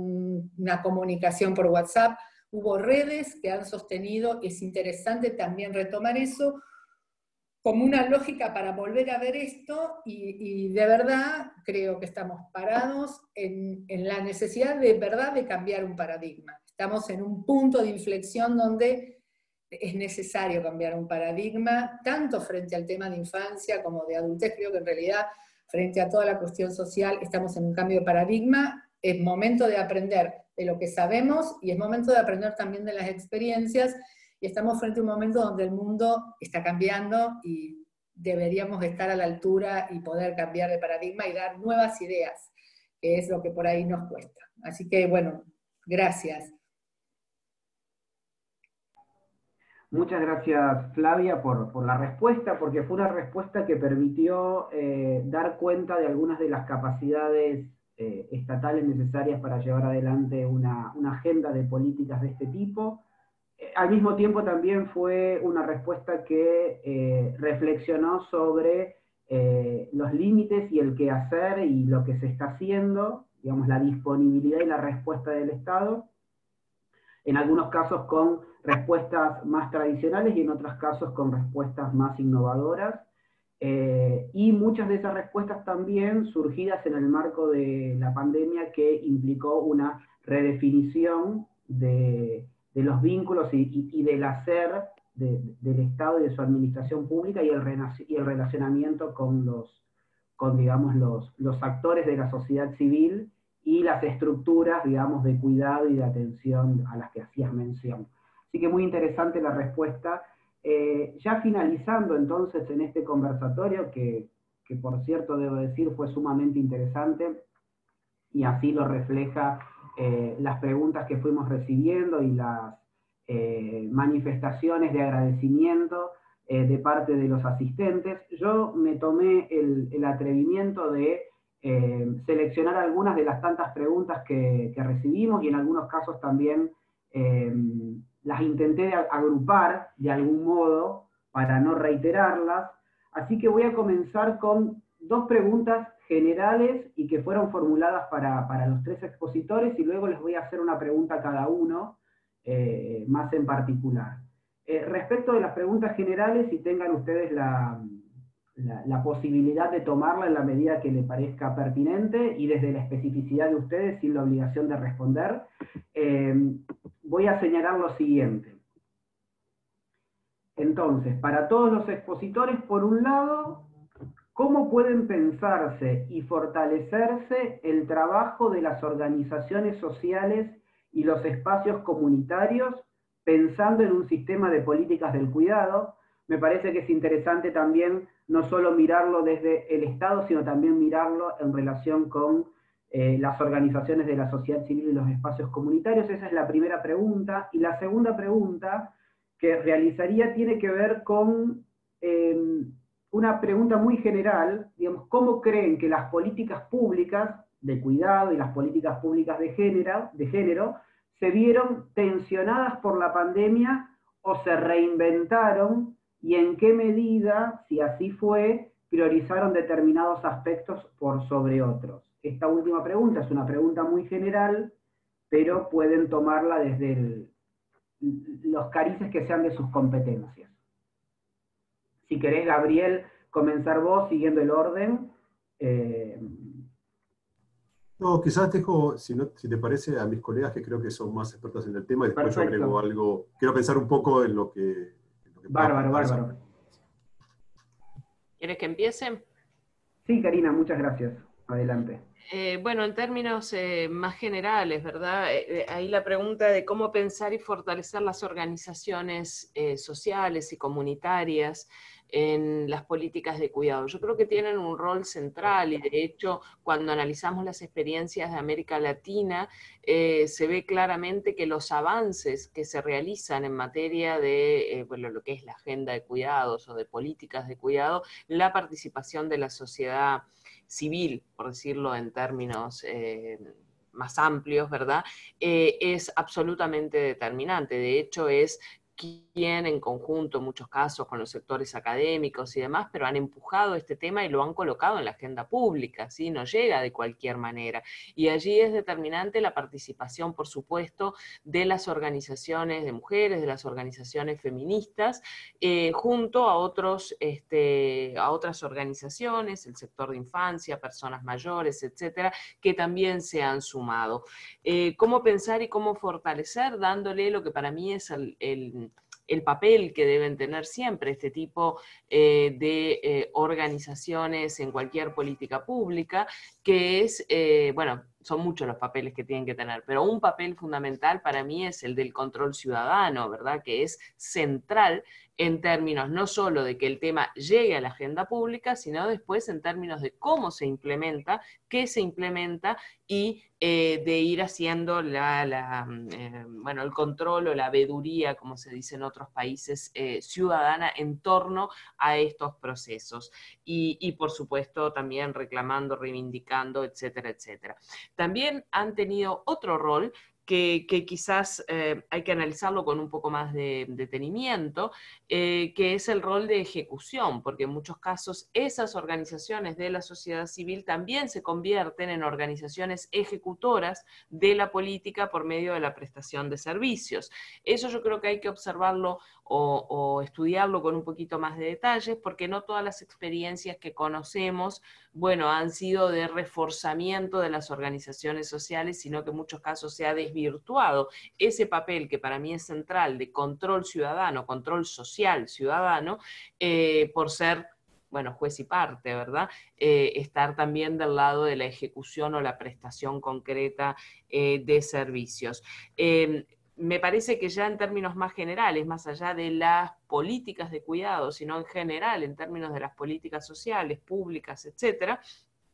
una comunicación por WhatsApp. Hubo redes que han sostenido, es interesante también retomar eso, como una lógica para volver a ver esto, y, y de verdad creo que estamos parados en, en la necesidad de verdad de cambiar un paradigma. Estamos en un punto de inflexión donde es necesario cambiar un paradigma, tanto frente al tema de infancia como de adultez. Creo que en realidad, frente a toda la cuestión social, estamos en un cambio de paradigma. Es momento de aprender de lo que sabemos, y es momento de aprender también de las experiencias, y estamos frente a un momento donde el mundo está cambiando y deberíamos estar a la altura y poder cambiar de paradigma y dar nuevas ideas, que es lo que por ahí nos cuesta. Así que, bueno, gracias. Muchas gracias, Flavia, por, por la respuesta, porque fue una respuesta que permitió eh, dar cuenta de algunas de las capacidades eh, estatales necesarias para llevar adelante una, una agenda de políticas de este tipo. Eh, al mismo tiempo también fue una respuesta que eh, reflexionó sobre eh, los límites y el qué hacer y lo que se está haciendo, digamos, la disponibilidad y la respuesta del Estado, en algunos casos con respuestas más tradicionales y en otros casos con respuestas más innovadoras, eh, y muchas de esas respuestas también surgidas en el marco de la pandemia, que implicó una redefinición de, de los vínculos y, y, y del hacer de, del Estado y de su administración pública, y el, y el relacionamiento con, los, con digamos, los, los actores de la sociedad civil y las estructuras, digamos, de cuidado y de atención a las que hacías mención. Así que muy interesante la respuesta. Eh, ya finalizando entonces en este conversatorio, que, que por cierto debo decir fue sumamente interesante, y así lo refleja eh, las preguntas que fuimos recibiendo y las eh, manifestaciones de agradecimiento eh, de parte de los asistentes. Yo me tomé el, el atrevimiento de Eh, seleccionar algunas de las tantas preguntas que, que recibimos, y en algunos casos también eh, las intenté agrupar de algún modo para no reiterarlas. Así que voy a comenzar con dos preguntas generales y que fueron formuladas para, para los tres expositores, y luego les voy a hacer una pregunta a cada uno, eh, más en particular. Eh, respecto de las preguntas generales, y tengan ustedes la... La, la posibilidad de tomarla en la medida que le parezca pertinente y desde la especificidad de ustedes, sin la obligación de responder, eh, voy a señalar lo siguiente. Entonces, para todos los expositores, por un lado, ¿cómo pueden pensarse y fortalecerse el trabajo de las organizaciones sociales y los espacios comunitarios pensando en un sistema de políticas del cuidado? Me parece que es interesante también no solo mirarlo desde el Estado, sino también mirarlo en relación con eh, las organizaciones de la sociedad civil y los espacios comunitarios. Esa es la primera pregunta. Y la segunda pregunta que realizaría tiene que ver con eh, una pregunta muy general, digamos, ¿cómo creen que las políticas públicas de cuidado y las políticas públicas de género, de género se vieron tensionadas por la pandemia o se reinventaron? Y en qué medida, si así fue, priorizaron determinados aspectos por sobre otros. esta última pregunta es una pregunta muy general, pero pueden tomarla desde el, los carices que sean de sus competencias. Si querés, Gabriel, comenzar vos siguiendo el orden. Eh... No, quizás dejo, si, no, si te parece, a mis colegas que creo que son más expertos en el tema, y después Perfecto. yo agrego algo. Quiero pensar un poco en lo que... En lo que bárbaro, bárbaro. ¿Quieres que empiece? Sí, Karina, muchas gracias. Adelante. Eh, bueno, en términos eh, más generales, ¿verdad? Eh, ahí la pregunta de cómo pensar y fortalecer las organizaciones eh, sociales y comunitarias en las políticas de cuidado. Yo creo que tienen un rol central y de hecho cuando analizamos las experiencias de América Latina eh, se ve claramente que los avances que se realizan en materia de eh, bueno, lo que es la agenda de cuidados o de políticas de cuidado, la participación de la sociedad civil, por decirlo en términos eh, más amplios, ¿verdad? Eh, es absolutamente determinante. De hecho, es quien en conjunto, en muchos casos, con los sectores académicos y demás, pero han empujado este tema y lo han colocado en la agenda pública, ¿sí? No llega de cualquier manera. Y allí es determinante la participación, por supuesto, de las organizaciones de mujeres, de las organizaciones feministas, eh, junto a, otros, este, a otras organizaciones, el sector de infancia, personas mayores, etcétera, que también se han sumado. Eh, ¿Cómo pensar y cómo fortalecer? Dándole lo que para mí es el, el el papel que deben tener siempre este tipo eh, de eh, organizaciones en cualquier política pública, que es, eh, bueno, son muchos los papeles que tienen que tener, pero un papel fundamental para mí es el del control ciudadano, ¿verdad? Que es central en términos no solo de que el tema llegue a la agenda pública, sino después en términos de cómo se implementa, qué se implementa y eh, de ir haciendo la, la, eh, bueno, el control o la veeduría, como se dice en otros países, eh, ciudadana en torno a estos procesos. Y, y por supuesto también reclamando, reivindicando, etcétera, etcétera. También han tenido otro rol que, que quizás eh, hay que analizarlo con un poco más de detenimiento, eh, que es el rol de ejecución, porque en muchos casos esas organizaciones de la sociedad civil también se convierten en organizaciones ejecutoras de la política por medio de la prestación de servicios. Eso yo creo que hay que observarlo o, o estudiarlo con un poquito más de detalles, porque no todas las experiencias que conocemos, bueno, han sido de reforzamiento de las organizaciones sociales, sino que en muchos casos se ha desvirtuado ese papel que para mí es central de control ciudadano, control social ciudadano, eh, por ser, bueno, juez y parte, ¿verdad? Eh, estar también del lado de la ejecución o la prestación concreta eh, de servicios. Eh, Me parece que ya en términos más generales, más allá de las políticas de cuidado, sino en general, en términos de las políticas sociales, públicas, etcétera,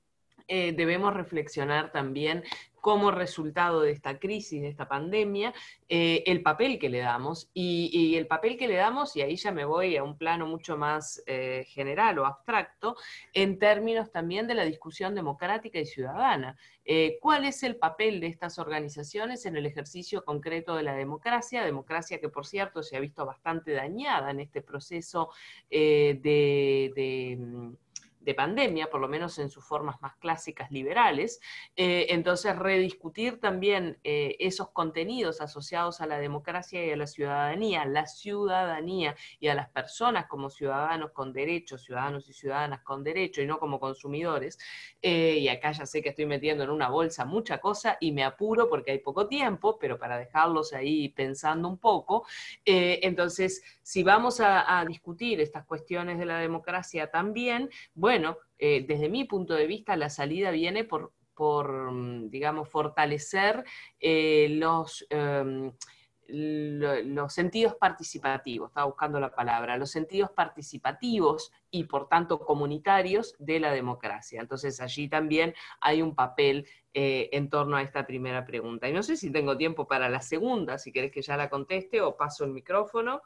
eh, debemos reflexionar también como resultado de esta crisis, de esta pandemia, eh, el papel que le damos, y, y el papel que le damos, y ahí ya me voy a un plano mucho más eh, general o abstracto, en términos también de la discusión democrática y ciudadana. Eh, ¿Cuál es el papel de estas organizaciones en el ejercicio concreto de la democracia? Democracia que, por cierto, se ha visto bastante dañada en este proceso eh, de... de de pandemia, por lo menos en sus formas más clásicas liberales. Eh, entonces, rediscutir también eh, esos contenidos asociados a la democracia y a la ciudadanía, la ciudadanía y a las personas como ciudadanos con derechos, ciudadanos y ciudadanas con derecho, y no como consumidores. Eh, y acá ya sé que estoy metiendo en una bolsa mucha cosa y me apuro porque hay poco tiempo, pero para dejarlos ahí pensando un poco. Eh, entonces, si vamos a, a discutir estas cuestiones de la democracia también, bueno, Bueno, eh, desde mi punto de vista, la salida viene por, por digamos, fortalecer eh, los, eh, lo, los sentidos participativos, estaba buscando la palabra, los sentidos participativos y por tanto comunitarios de la democracia. Entonces allí también hay un papel eh, en torno a esta primera pregunta. Y no sé si tengo tiempo para la segunda, si querés que ya la conteste o paso el micrófono.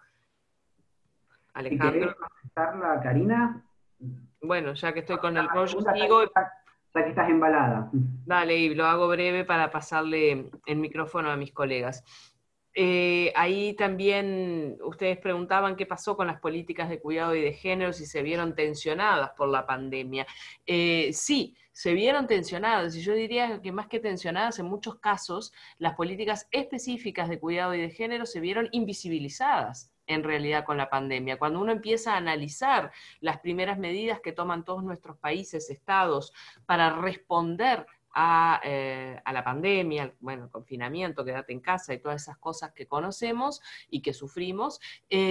Alejandro. Si querés contestarla, Karina. Bueno, ya que estoy con el rollo, sigo. Ya que estás embalada. Dale, y lo hago breve para pasarle el micrófono a mis colegas. Eh, ahí también ustedes preguntaban qué pasó con las políticas de cuidado y de género, si se vieron tensionadas por la pandemia. Eh, sí, se vieron tensionadas, y yo diría que más que tensionadas, en muchos casos, las políticas específicas de cuidado y de género se vieron invisibilizadas en realidad con la pandemia. Cuando uno empieza a analizar las primeras medidas que toman todos nuestros países, estados, para responder A, eh, a la pandemia, bueno, el confinamiento, quédate en casa y todas esas cosas que conocemos y que sufrimos,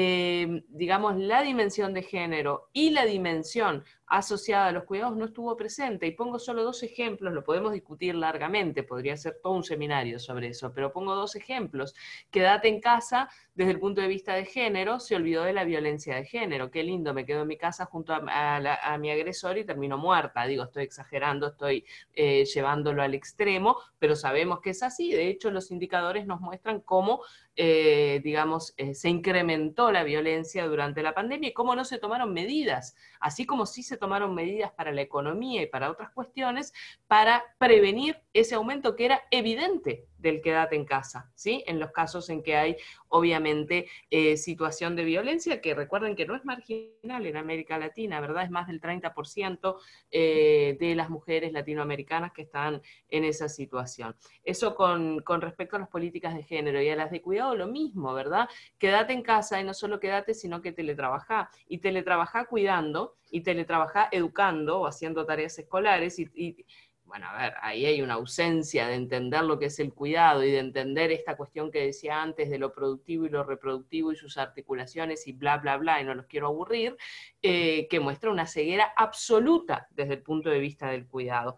eh, digamos, la dimensión de género y la dimensión asociada a los cuidados no estuvo presente. Y pongo solo dos ejemplos, lo podemos discutir largamente, podría ser todo un seminario sobre eso, pero pongo dos ejemplos. Quédate en casa, desde el punto de vista de género, se olvidó de la violencia de género. Qué lindo, me quedo en mi casa junto a, a, la, a mi agresor y termino muerta. Digo, estoy exagerando, estoy eh, llevándolo al extremo, pero sabemos que es así. De hecho, los indicadores nos muestran cómo, eh, digamos, eh, se incrementó la violencia durante la pandemia y cómo no se tomaron medidas, así como sí se tomaron medidas para la economía y para otras cuestiones, para prevenir ese aumento que era evidente del quédate en casa, ¿sí? En los casos en que hay, obviamente, eh, situación de violencia, que recuerden que no es marginal en América Latina, ¿verdad? Es más del treinta por ciento eh, de las mujeres latinoamericanas que están en esa situación. Eso con, con respecto a las políticas de género, y a las de cuidado lo mismo, ¿verdad? Quédate en casa, y no solo quédate, sino que teletrabajá, y teletrabajá cuidando, y teletrabajá educando o haciendo tareas escolares, y, y bueno, a ver, ahí hay una ausencia de entender lo que es el cuidado y de entender esta cuestión que decía antes de lo productivo y lo reproductivo y sus articulaciones y bla, bla, bla, y no los quiero aburrir, eh, que muestra una ceguera absoluta desde el punto de vista del cuidado.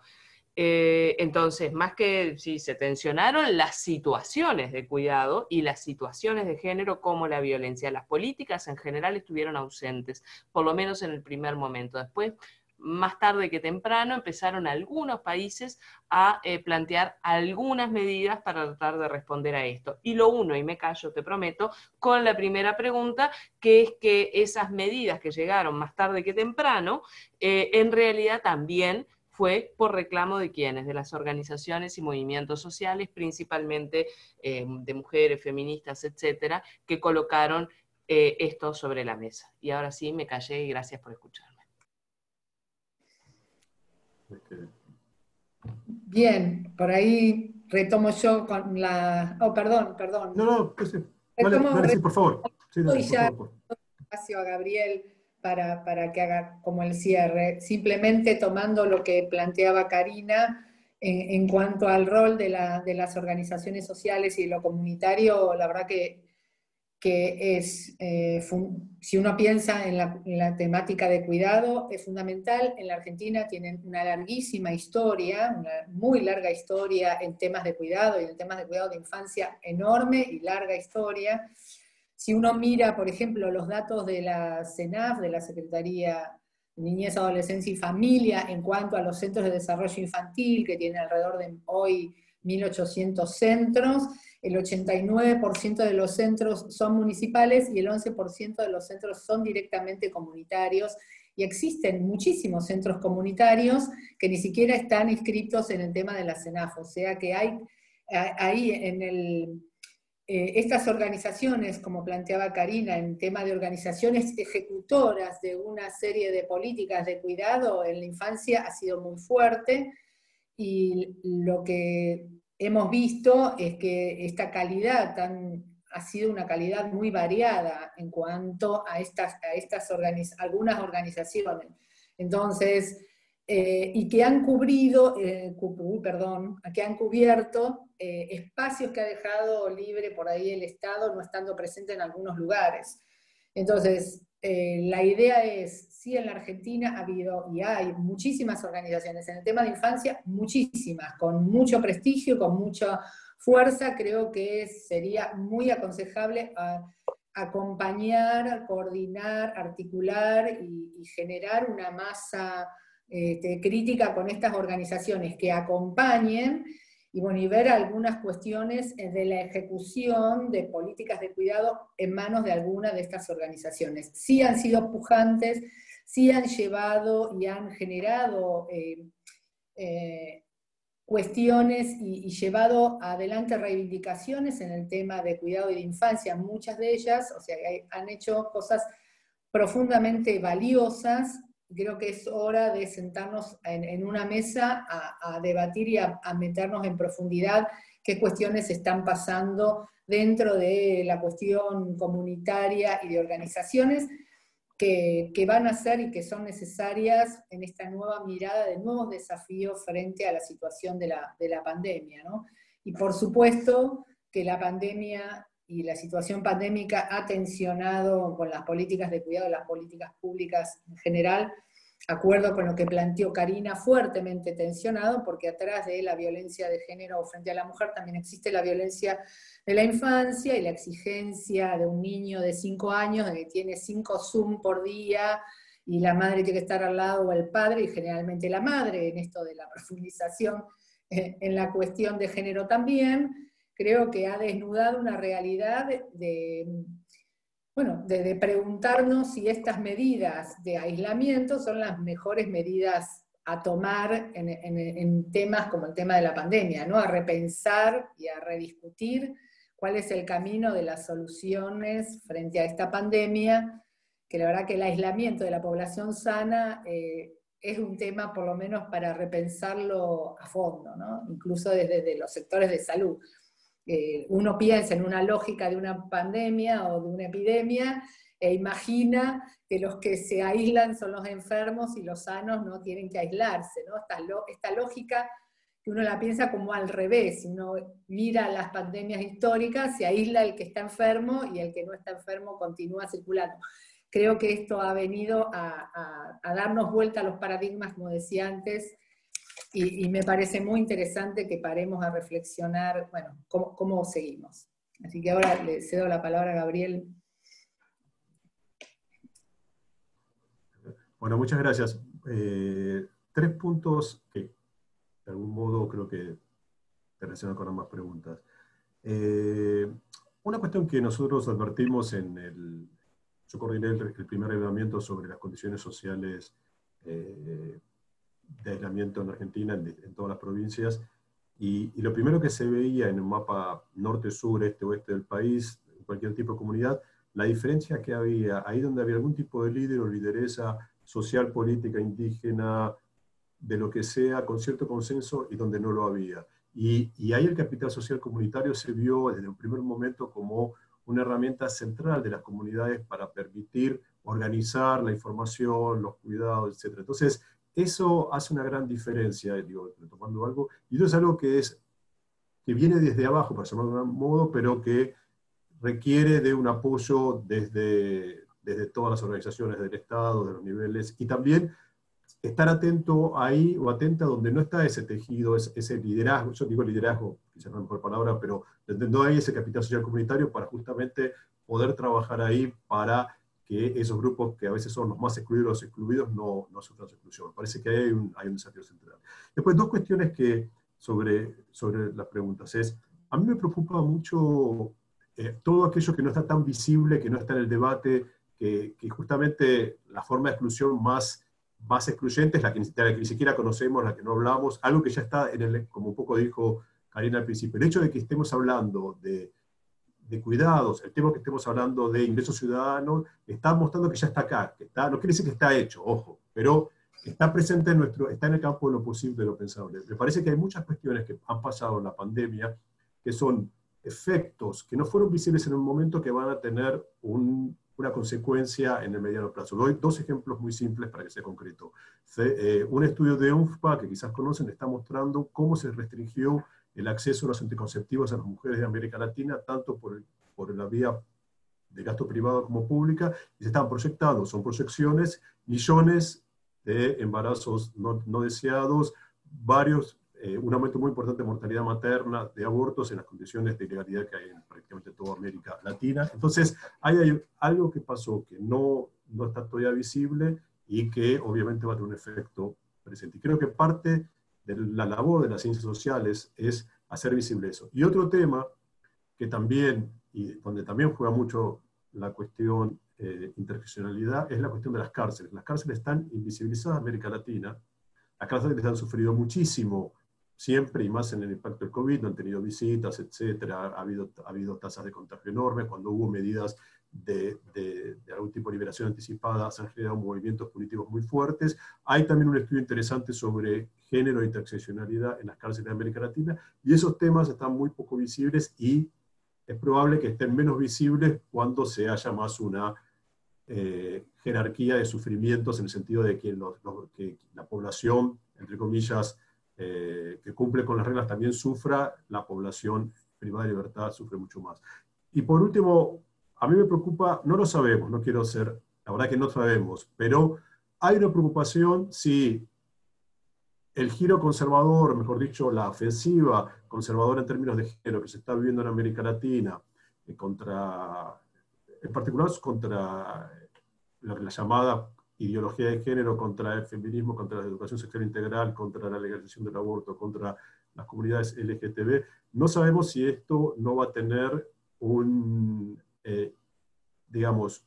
Eh, entonces, más que si sí, se tensionaron las situaciones de cuidado y las situaciones de género como la violencia. Las políticas en general estuvieron ausentes, por lo menos en el primer momento. Después, más tarde que temprano, empezaron algunos países a eh, plantear algunas medidas para tratar de responder a esto. Y lo uno, y me callo, te prometo, con la primera pregunta, que es que esas medidas que llegaron más tarde que temprano, eh, en realidad también fue por reclamo de quienes, de las organizaciones y movimientos sociales, principalmente eh, de mujeres, feministas, etcétera, que colocaron eh, esto sobre la mesa. Y ahora sí, me callé y gracias por escucharme. Bien, por ahí retomo yo con la... Oh, perdón, perdón. No, no, pues sí. Dale, Retomo, dale, sí, por favor. Sí, dale, y por ya favor. Por... espacio a Gabriel para, para que haga como el cierre. Simplemente tomando lo que planteaba Karina en, en cuanto al rol de, la, de las organizaciones sociales y lo comunitario, la verdad que que es, eh, si uno piensa en la, en la temática de cuidado, es fundamental. En la Argentina tienen una larguísima historia, una muy larga historia en temas de cuidado y en temas de cuidado de infancia, enorme y larga historia. Si uno mira, por ejemplo, los datos de la CENAF, de la Secretaría de Niñez, Adolescencia y Familia, en cuanto a los centros de desarrollo infantil, que tienen alrededor de hoy mil ochocientos centros, el ochenta y nueve por ciento de los centros son municipales y el once por ciento de los centros son directamente comunitarios, y existen muchísimos centros comunitarios que ni siquiera están inscritos en el tema de la CENAF, o sea que hay ahí en el... Eh, estas organizaciones, como planteaba Karina, en tema de organizaciones ejecutoras de una serie de políticas de cuidado en la infancia, ha sido muy fuerte, y lo que hemos visto es que esta calidad tan, ha sido una calidad muy variada en cuanto a estas, a estas organiz, algunas organizaciones. Entonces, eh, y que han cubrido, eh, perdón, que han cubierto eh, espacios que ha dejado libre por ahí el Estado, no estando presente en algunos lugares. Entonces, eh, la idea es, sí, en la Argentina ha habido y hay muchísimas organizaciones en el tema de infancia, muchísimas, con mucho prestigio, con mucha fuerza. Creo que sería muy aconsejable a, acompañar, coordinar, articular y, y generar una masa este, crítica con estas organizaciones que acompañen y, bueno, y ver algunas cuestiones de la ejecución de políticas de cuidado en manos de alguna de estas organizaciones. Sí han sido pujantes, sí han llevado y han generado eh, eh, cuestiones y, y llevado adelante reivindicaciones en el tema de cuidado y de infancia, muchas de ellas, o sea, han hecho cosas profundamente valiosas. Creo que es hora de sentarnos en, en una mesa a, a debatir y a, a meternos en profundidad qué cuestiones están pasando dentro de la cuestión comunitaria y de organizaciones que, que van a ser y que son necesarias en esta nueva mirada de nuevos desafíos frente a la situación de la, de la pandemia, ¿no? Y por supuesto que la pandemia y la situación pandémica ha tensionado con las políticas de cuidado, las políticas públicas en general, acuerdo con lo que planteó Karina, fuertemente tensionado, porque atrás de la violencia de género frente a la mujer también existe la violencia de la infancia y la exigencia de un niño de cinco años de que tiene cinco Zoom por día y la madre tiene que estar al lado o el padre, y generalmente la madre, en esto de la profundización eh, en la cuestión de género también. Creo que ha desnudado una realidad de, de bueno, de, de preguntarnos si estas medidas de aislamiento son las mejores medidas a tomar en, en, en temas como el tema de la pandemia, ¿no? A repensar y a rediscutir cuál es el camino de las soluciones frente a esta pandemia, que la verdad que el aislamiento de la población sana eh, es un tema por lo menos para repensarlo a fondo, ¿no? Incluso desde, desde los sectores de salud. Eh, uno piensa en una lógica de una pandemia o de una epidemia e imagina que los que se aíslan son los enfermos y los sanos no tienen que aislarse, ¿no? Esta, esta lógica que uno la piensa como al revés, si uno mira las pandemias históricas, se aísla el que está enfermo y el que no está enfermo continúa circulando. Creo que esto ha venido a, a, a darnos vuelta a los paradigmas, como decía antes, Y, y me parece muy interesante que paremos a reflexionar, bueno, cómo, cómo seguimos. Así que ahora le cedo la palabra a Gabriel. Bueno, muchas gracias. Eh, tres puntos que de algún modo creo que te relacionan con ambas preguntas. Eh, una cuestión que nosotros advertimos en el... Yo coordiné el, el primer relevamiento sobre las condiciones sociales eh, de aislamiento en Argentina, en, en todas las provincias, y, y lo primero que se veía en un mapa norte-sur, este-oeste del país, en cualquier tipo de comunidad, la diferencia que había, ahí donde había algún tipo de líder o lideresa social, política, indígena, de lo que sea, con cierto consenso, y donde no lo había. Y, y ahí el capital social comunitario se vio desde un primer momento como una herramienta central de las comunidades para permitir organizar la información, los cuidados, etcétera. Entonces, eso hace una gran diferencia, digo, retomando algo, y eso es algo que, es, que viene desde abajo, para llamarlo de algún modo, pero que requiere de un apoyo desde, desde todas las organizaciones del Estado, de los niveles, y también estar atento ahí o atenta donde no está ese tejido, ese, ese liderazgo, yo digo liderazgo, quizás no es la mejor palabra, pero no hay ese capital social comunitario para justamente poder trabajar ahí para que esos grupos que a veces son los más excluidos, los excluidos, no, no sufran su exclusión. Me parece que hay un, hay un desafío central. Después, dos cuestiones que sobre, sobre las preguntas. Es, a mí me preocupa mucho eh, todo aquello que no está tan visible, que no está en el debate, que, que justamente la forma de exclusión más, más excluyente es la que, la que ni siquiera conocemos, la que no hablamos, algo que ya está en el, como un poco dijo Karina al principio. El hecho de que estemos hablando de de cuidados, el tema que estemos hablando de ingresos ciudadanos, está mostrando que ya está acá, que está, no quiere decir que está hecho, ojo, pero está presente en nuestro, está en el campo de lo posible, de lo pensable. Me parece que hay muchas cuestiones que han pasado en la pandemia, que son efectos que no fueron visibles en un momento, que van a tener un, una consecuencia en el mediano plazo. Doy dos ejemplos muy simples para que sea concreto. Eh, un estudio de U N F P A, que quizás conocen, está mostrando cómo se restringió el acceso a los anticonceptivos a las mujeres de América Latina, tanto por, el, por la vía de gasto privado como pública, y se están proyectando, son proyecciones, millones de embarazos no, no deseados, varios, eh, un aumento muy importante de mortalidad materna, de abortos en las condiciones de ilegalidad que hay en prácticamente toda América Latina. Entonces, hay, hay algo que pasó que no, no está todavía visible y que obviamente va a tener un efecto presente. Y creo que parte de la labor de las ciencias sociales es hacer visible eso. Y otro tema que también, y donde también juega mucho la cuestión eh, interseccionalidad, es la cuestión de las cárceles. Las cárceles están invisibilizadas en América Latina, las cárceles han sufrido muchísimo siempre, y más en el impacto del COVID, no han tenido visitas, etcétera, ha habido, ha habido tasas de contagio enormes, cuando hubo medidas de, de, de algún tipo de liberación anticipada, se han generado movimientos políticos muy fuertes. Hay también un estudio interesante sobre género e interseccionalidad en las cárceles de América Latina, y esos temas están muy poco visibles, y es probable que estén menos visibles cuando se haya más una eh, jerarquía de sufrimientos, en el sentido de que, los, los, que la población, entre comillas, eh, que cumple con las reglas también sufra, la población privada de libertad sufre mucho más. Y por último, a mí me preocupa, no lo sabemos, no quiero ser, la verdad que no sabemos, pero hay una preocupación si el giro conservador, mejor dicho, la ofensiva conservadora en términos de género que se está viviendo en América Latina, eh, contra, en particular contra la, la llamada ideología de género, contra el feminismo, contra la educación sexual integral, contra la legalización del aborto, contra las comunidades L G T B, no sabemos si esto no va a tener un, eh, digamos,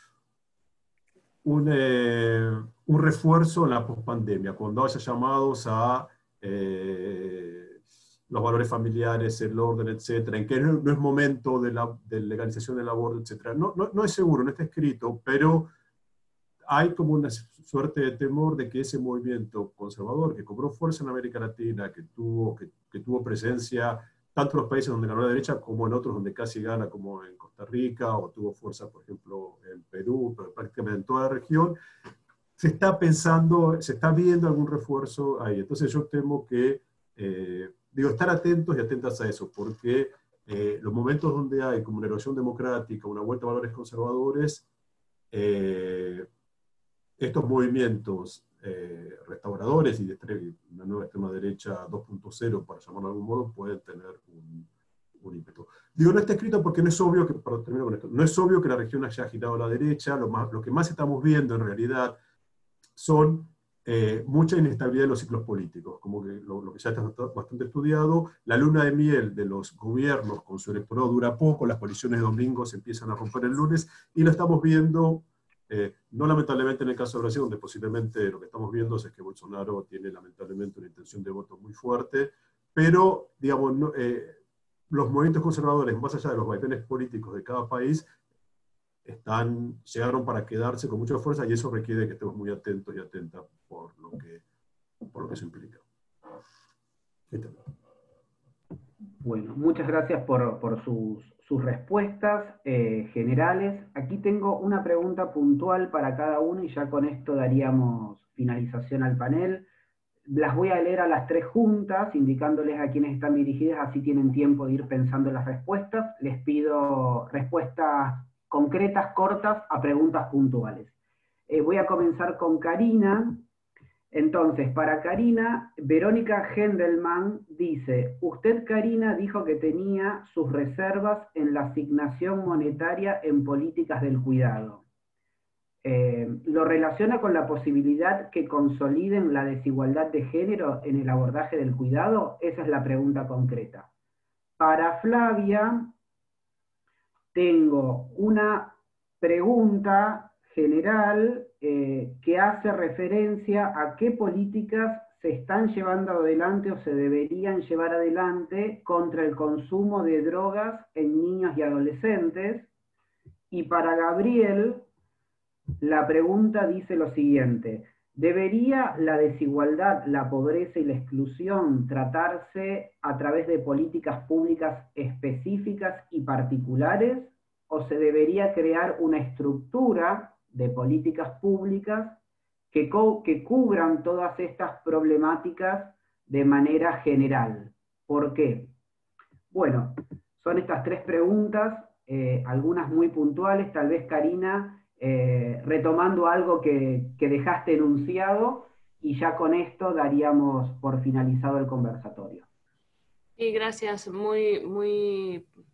un, eh, un refuerzo en la pospandemia, cuando haya llamados a eh, los valores familiares, el orden, etcétera, en que no, no es momento de la de legalización del aborto, etcétera. No, no, no es seguro, no está escrito, pero hay como una suerte de temor de que ese movimiento conservador que cobró fuerza en América Latina, que tuvo, que, que tuvo presencia tanto en los países donde ganó la derecha como en otros donde casi gana, como en Costa Rica, o tuvo fuerza, por ejemplo, en Perú, pero prácticamente en toda la región, se está pensando, se está viendo algún refuerzo ahí. Entonces yo temo que, eh, digo, estar atentos y atentas a eso, porque eh, los momentos donde hay como una erosión democrática, una vuelta a valores conservadores, eh, estos movimientos eh, restauradores y de una nueva extrema derecha dos punto cero, para llamarlo de algún modo, pueden tener un, un ímpetu. Digo, no está escrito porque no es obvio que, perdón, termino con esto, no es obvio que la región haya agitado a la derecha, lo, más, lo que más estamos viendo en realidad son eh, mucha inestabilidad de los ciclos políticos, como que lo, lo que ya está bastante estudiado, la luna de miel de los gobiernos con su electorado dura poco, las coaliciones de domingo se empiezan a romper el lunes, y lo estamos viendo. Eh, no lamentablemente en el caso de Brasil, donde posiblemente lo que estamos viendo es que Bolsonaro tiene lamentablemente una intención de voto muy fuerte, pero digamos, no, eh, los movimientos conservadores, más allá de los vaivenes políticos de cada país, están, llegaron para quedarse con mucha fuerza, y eso requiere que estemos muy atentos y atentas por lo que, por lo que eso implica. Bueno, muchas gracias por, por sus, sus respuestas eh, generales. Aquí tengo una pregunta puntual para cada uno, y ya con esto daríamos finalización al panel. Las voy a leer a las tres juntas, indicándoles a quienes están dirigidas, así tienen tiempo de ir pensando las respuestas. Les pido respuestas concretas, cortas, a preguntas puntuales. Eh, voy a comenzar con Karina. Entonces, para Karina, Verónica Gendelman dice: usted, Karina, dijo que tenía sus reservas en la asignación monetaria en políticas del cuidado. Eh, ¿Lo relaciona con la posibilidad que consoliden la desigualdad de género en el abordaje del cuidado? Esa es la pregunta concreta. Para Flavia, tengo una pregunta general eh, que hace referencia a qué políticas se están llevando adelante o se deberían llevar adelante contra el consumo de drogas en niños y adolescentes. Y para Gabriel, la pregunta dice lo siguiente: ¿debería la desigualdad, la pobreza y la exclusión tratarse a través de políticas públicas específicas y particulares, o se debería crear una estructura de políticas públicas que, que cubran todas estas problemáticas de manera general? ¿Por qué? Bueno, son estas tres preguntas, eh, algunas muy puntuales. Tal vez, Karina, eh, retomando algo que, que dejaste enunciado, y ya con esto daríamos por finalizado el conversatorio. Sí, gracias. Muy, muy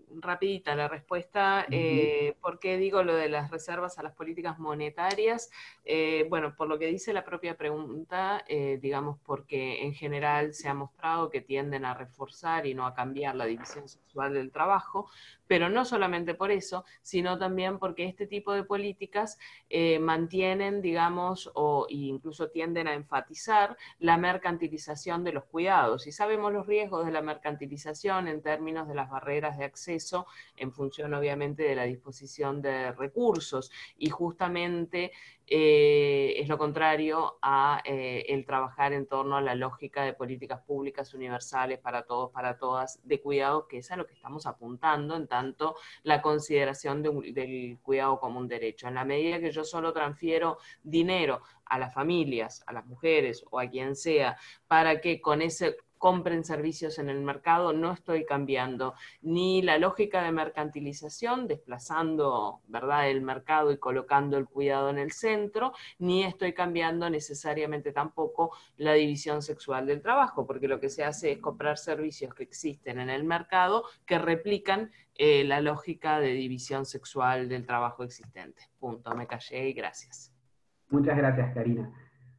rapidita la respuesta. Eh, ¿Por qué digo lo de las reservas a las políticas monetarias? Eh, bueno, por lo que dice la propia pregunta, eh, digamos, porque en general se ha mostrado que tienden a reforzar y no a cambiar la división sexual del trabajo, pero no solamente por eso, sino también porque este tipo de políticas eh, mantienen, digamos, o incluso tienden a enfatizar la mercantilización de los cuidados. Y sabemos los riesgos de la mercantilización en términos de las barreras de acceso, en función obviamente de la disposición de recursos, y justamente eh, es lo contrario a eh, el trabajar en torno a la lógica de políticas públicas universales para todos, para todas, de cuidado, que es a lo que estamos apuntando, en tanto la consideración de un, del cuidado como un derecho. En la medida que yo solo transfiero dinero a las familias, a las mujeres o a quien sea, para que con ese compren servicios en el mercado, no estoy cambiando ni la lógica de mercantilización, desplazando, ¿verdad?, el mercado y colocando el cuidado en el centro, ni estoy cambiando necesariamente tampoco la división sexual del trabajo, porque lo que se hace es comprar servicios que existen en el mercado que replican eh, la lógica de división sexual del trabajo existente. Punto, me callé y gracias. Muchas gracias, Karina.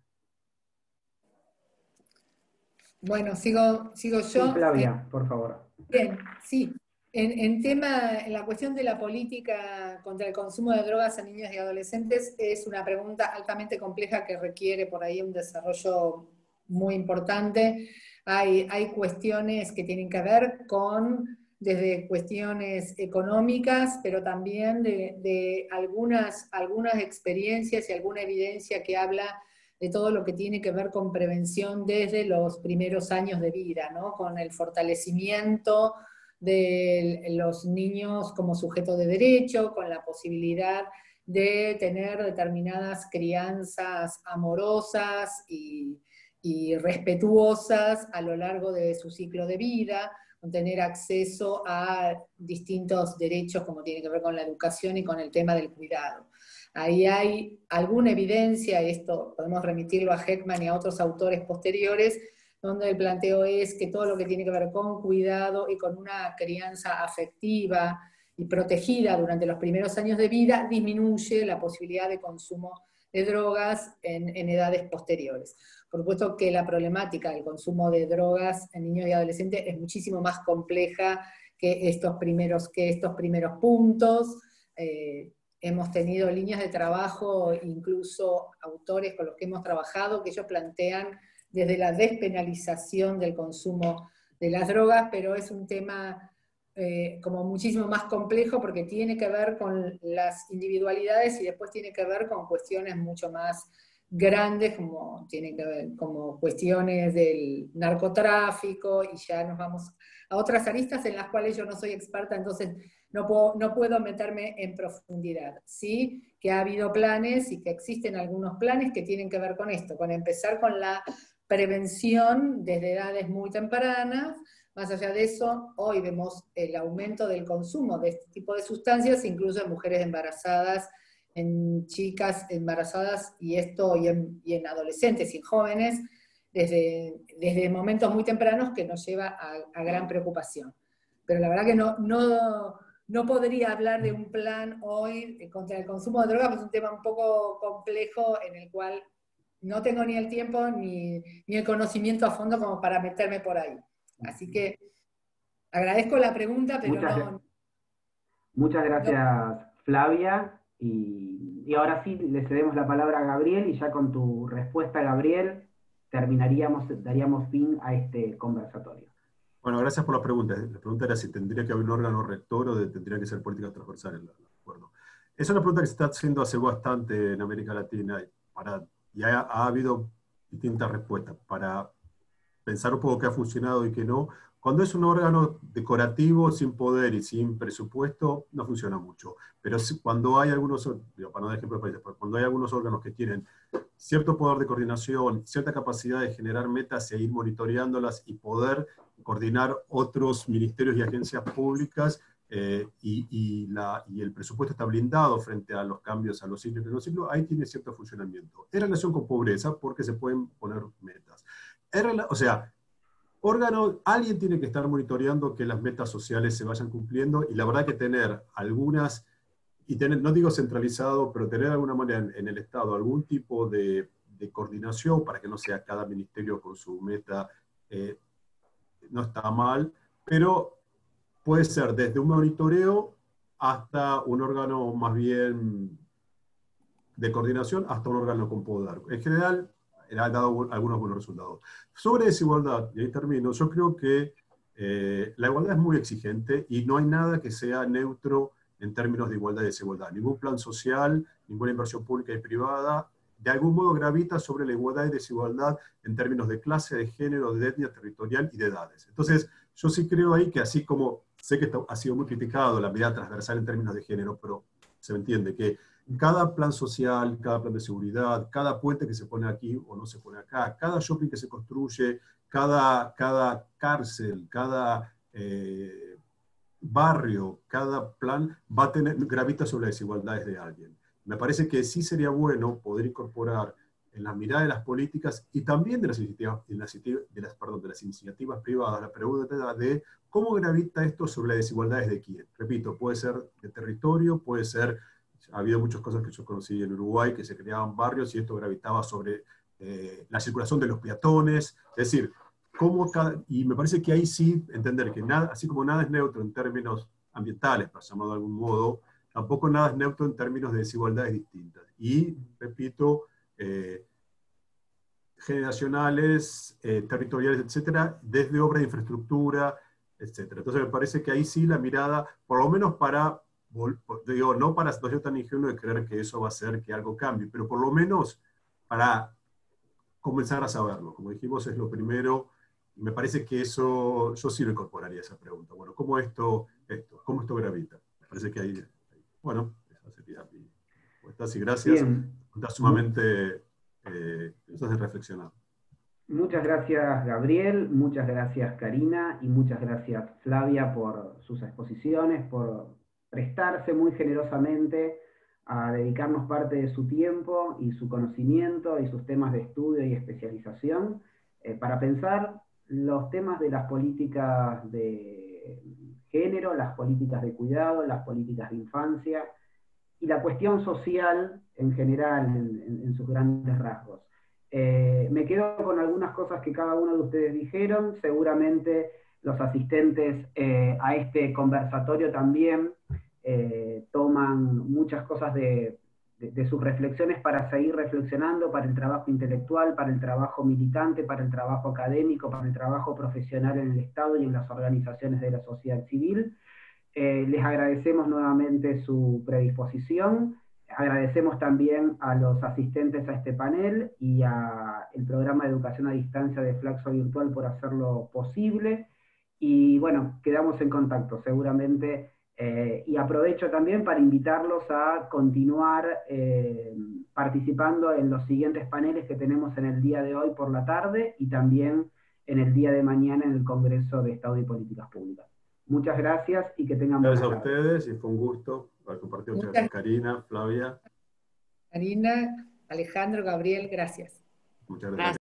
Bueno, sigo, sigo yo. Sí, Flavia, por favor. Bien, sí. En, en tema, en la cuestión de la política contra el consumo de drogas en niños y adolescentes, es una pregunta altamente compleja que requiere por ahí un desarrollo muy importante. Hay, hay cuestiones que tienen que ver con, desde cuestiones económicas, pero también de, de algunas, algunas experiencias y alguna evidencia que habla de todo lo que tiene que ver con prevención desde los primeros años de vida, ¿no? Con el fortalecimiento de los niños como sujeto de derecho, con la posibilidad de tener determinadas crianzas amorosas y, y respetuosas a lo largo de su ciclo de vida, con tener acceso a distintos derechos como tiene que ver con la educación y con el tema del cuidado. Ahí hay alguna evidencia, esto podemos remitirlo a Heckman y a otros autores posteriores, donde el planteo es que todo lo que tiene que ver con cuidado y con una crianza afectiva y protegida durante los primeros años de vida disminuye la posibilidad de consumo de drogas en, en edades posteriores. Por supuesto que la problemática del consumo de drogas en niños y adolescentes es muchísimo más compleja que estos primeros, que estos primeros puntos. Eh, hemos tenido líneas de trabajo, incluso autores con los que hemos trabajado, que ellos plantean desde la despenalización del consumo de las drogas, pero es un tema eh, como muchísimo más complejo porque tiene que ver con las individualidades y después tiene que ver con cuestiones mucho más grandes, como, tiene que ver, como cuestiones del narcotráfico, y ya nos vamos a otras aristas en las cuales yo no soy experta, entonces no puedo, no puedo meterme en profundidad. Sí que ha habido planes y que existen algunos planes que tienen que ver con esto, con empezar con la prevención desde edades muy tempranas. Más allá de eso, hoy vemos el aumento del consumo de este tipo de sustancias, incluso en mujeres embarazadas, en chicas embarazadas, y esto y en, y en adolescentes y en jóvenes, desde, desde momentos muy tempranos, que nos lleva a, a gran preocupación. Pero la verdad que no, no, no podría hablar de un plan hoy contra el consumo de drogas, pues es un tema un poco complejo en el cual no tengo ni el tiempo ni, ni el conocimiento a fondo como para meterme por ahí. Así que agradezco la pregunta, pero muchas, no... Muchas gracias, no. Flavia. Y, y ahora sí, le cedemos la palabra a Gabriel, y ya con tu respuesta, Gabriel, terminaríamos, daríamos fin a este conversatorio. Bueno, gracias por la pregunta. La pregunta era si tendría que haber un órgano rector o de, tendría que ser políticas transversales. ¿De acuerdo? Es una pregunta que se está haciendo hace bastante en América Latina, para, y ha, ha habido distintas respuestas para pensar un poco qué ha funcionado y qué no. Cuando es un órgano decorativo, sin poder y sin presupuesto, no funciona mucho. Pero cuando hay algunos, digo, para no dar ejemplo de países, cuando hay algunos órganos que tienen cierto poder de coordinación, cierta capacidad de generar metas e ir monitoreándolas y poder coordinar otros ministerios y agencias públicas, eh, y, y, la, y el presupuesto está blindado frente a los cambios, a los ciclos y los ciclos, ahí tiene cierto funcionamiento. En relación con pobreza, porque se pueden poner metas. En, o sea, órgano, alguien tiene que estar monitoreando que las metas sociales se vayan cumpliendo, y la verdad que tener algunas, y tener, no digo centralizado, pero tener de alguna manera en, en el Estado algún tipo de, de coordinación para que no sea cada ministerio con su meta, eh, no está mal, pero puede ser desde un monitoreo hasta un órgano más bien de coordinación, hasta un órgano con poder. En general, ha dado algunos buenos resultados. Sobre desigualdad, y ahí termino, yo creo que eh, la igualdad es muy exigente y no hay nada que sea neutro en términos de igualdad y desigualdad. Ningún plan social, ninguna inversión pública y privada, de algún modo gravita sobre la igualdad y desigualdad en términos de clase, de género, de etnia territorial y de edades. Entonces, yo sí creo ahí que así como sé que ha sido muy criticado la mirada transversal en términos de género, pero se entiende que cada plan social, cada plan de seguridad, cada puente que se pone aquí o no se pone acá, cada shopping que se construye, cada, cada cárcel, cada eh, barrio, cada plan va a tener, gravita sobre las desigualdades de alguien. Me parece que sí sería bueno poder incorporar en la mirada de las políticas y también de las iniciativas, de las, de las, perdón, de las iniciativas privadas, la pregunta de cómo gravita esto sobre las desigualdades de quién. Repito, puede ser de territorio, puede ser, ha habido muchas cosas que yo conocí en Uruguay, que se creaban barrios y esto gravitaba sobre eh, la circulación de los peatones, es decir, cómo cada, y me parece que ahí sí entender que nada, así como nada es neutro en términos ambientales, para llamarlo de algún modo, tampoco nada es neutro en términos de desigualdades distintas. Y, repito, eh, generacionales, eh, territoriales, etcétera, desde obra de infraestructura, etcétera. Entonces me parece que ahí sí la mirada, por lo menos para, digo, no para no ser tan ingenuo de creer que eso va a hacer que algo cambie, pero por lo menos para comenzar a saberlo. Como dijimos, es lo primero, y me parece que eso, yo sí lo incorporaría esa pregunta. Bueno, ¿cómo esto, esto, cómo esto gravita? Me parece que ahí, bueno, esa sería mi respuesta. Sí, gracias. Bien. Está sumamente, eh, eso hace reflexionar. Muchas gracias, Gabriel, muchas gracias, Karina, y muchas gracias, Flavia, por sus exposiciones, por prestarse muy generosamente a dedicarnos parte de su tiempo y su conocimiento y sus temas de estudio y especialización eh, para pensar los temas de las políticas de género, las políticas de cuidado, las políticas de infancia y la cuestión social en general, en, en, en sus grandes rasgos. Eh, me quedo con algunas cosas que cada uno de ustedes dijeron, seguramente los asistentes eh, a este conversatorio también eh, toman muchas cosas de, de, de sus reflexiones para seguir reflexionando, para el trabajo intelectual, para el trabajo militante, para el trabajo académico, para el trabajo profesional en el Estado y en las organizaciones de la sociedad civil. Eh, les agradecemos nuevamente su predisposición. Agradecemos también a los asistentes a este panel y al programa de educación a distancia de Flaxo Virtual por hacerlo posible. Y bueno, quedamos en contacto seguramente. Eh, y aprovecho también para invitarlos a continuar eh, participando en los siguientes paneles que tenemos en el día de hoy por la tarde y también en el día de mañana en el Congreso de Estado y Políticas Públicas. Muchas gracias y que tengan buenas tardes. Gracias a ustedes y fue un gusto haber compartido muchas gracias, Karina, Flavia. Karina, Alejandro, Gabriel, gracias. Muchas gracias.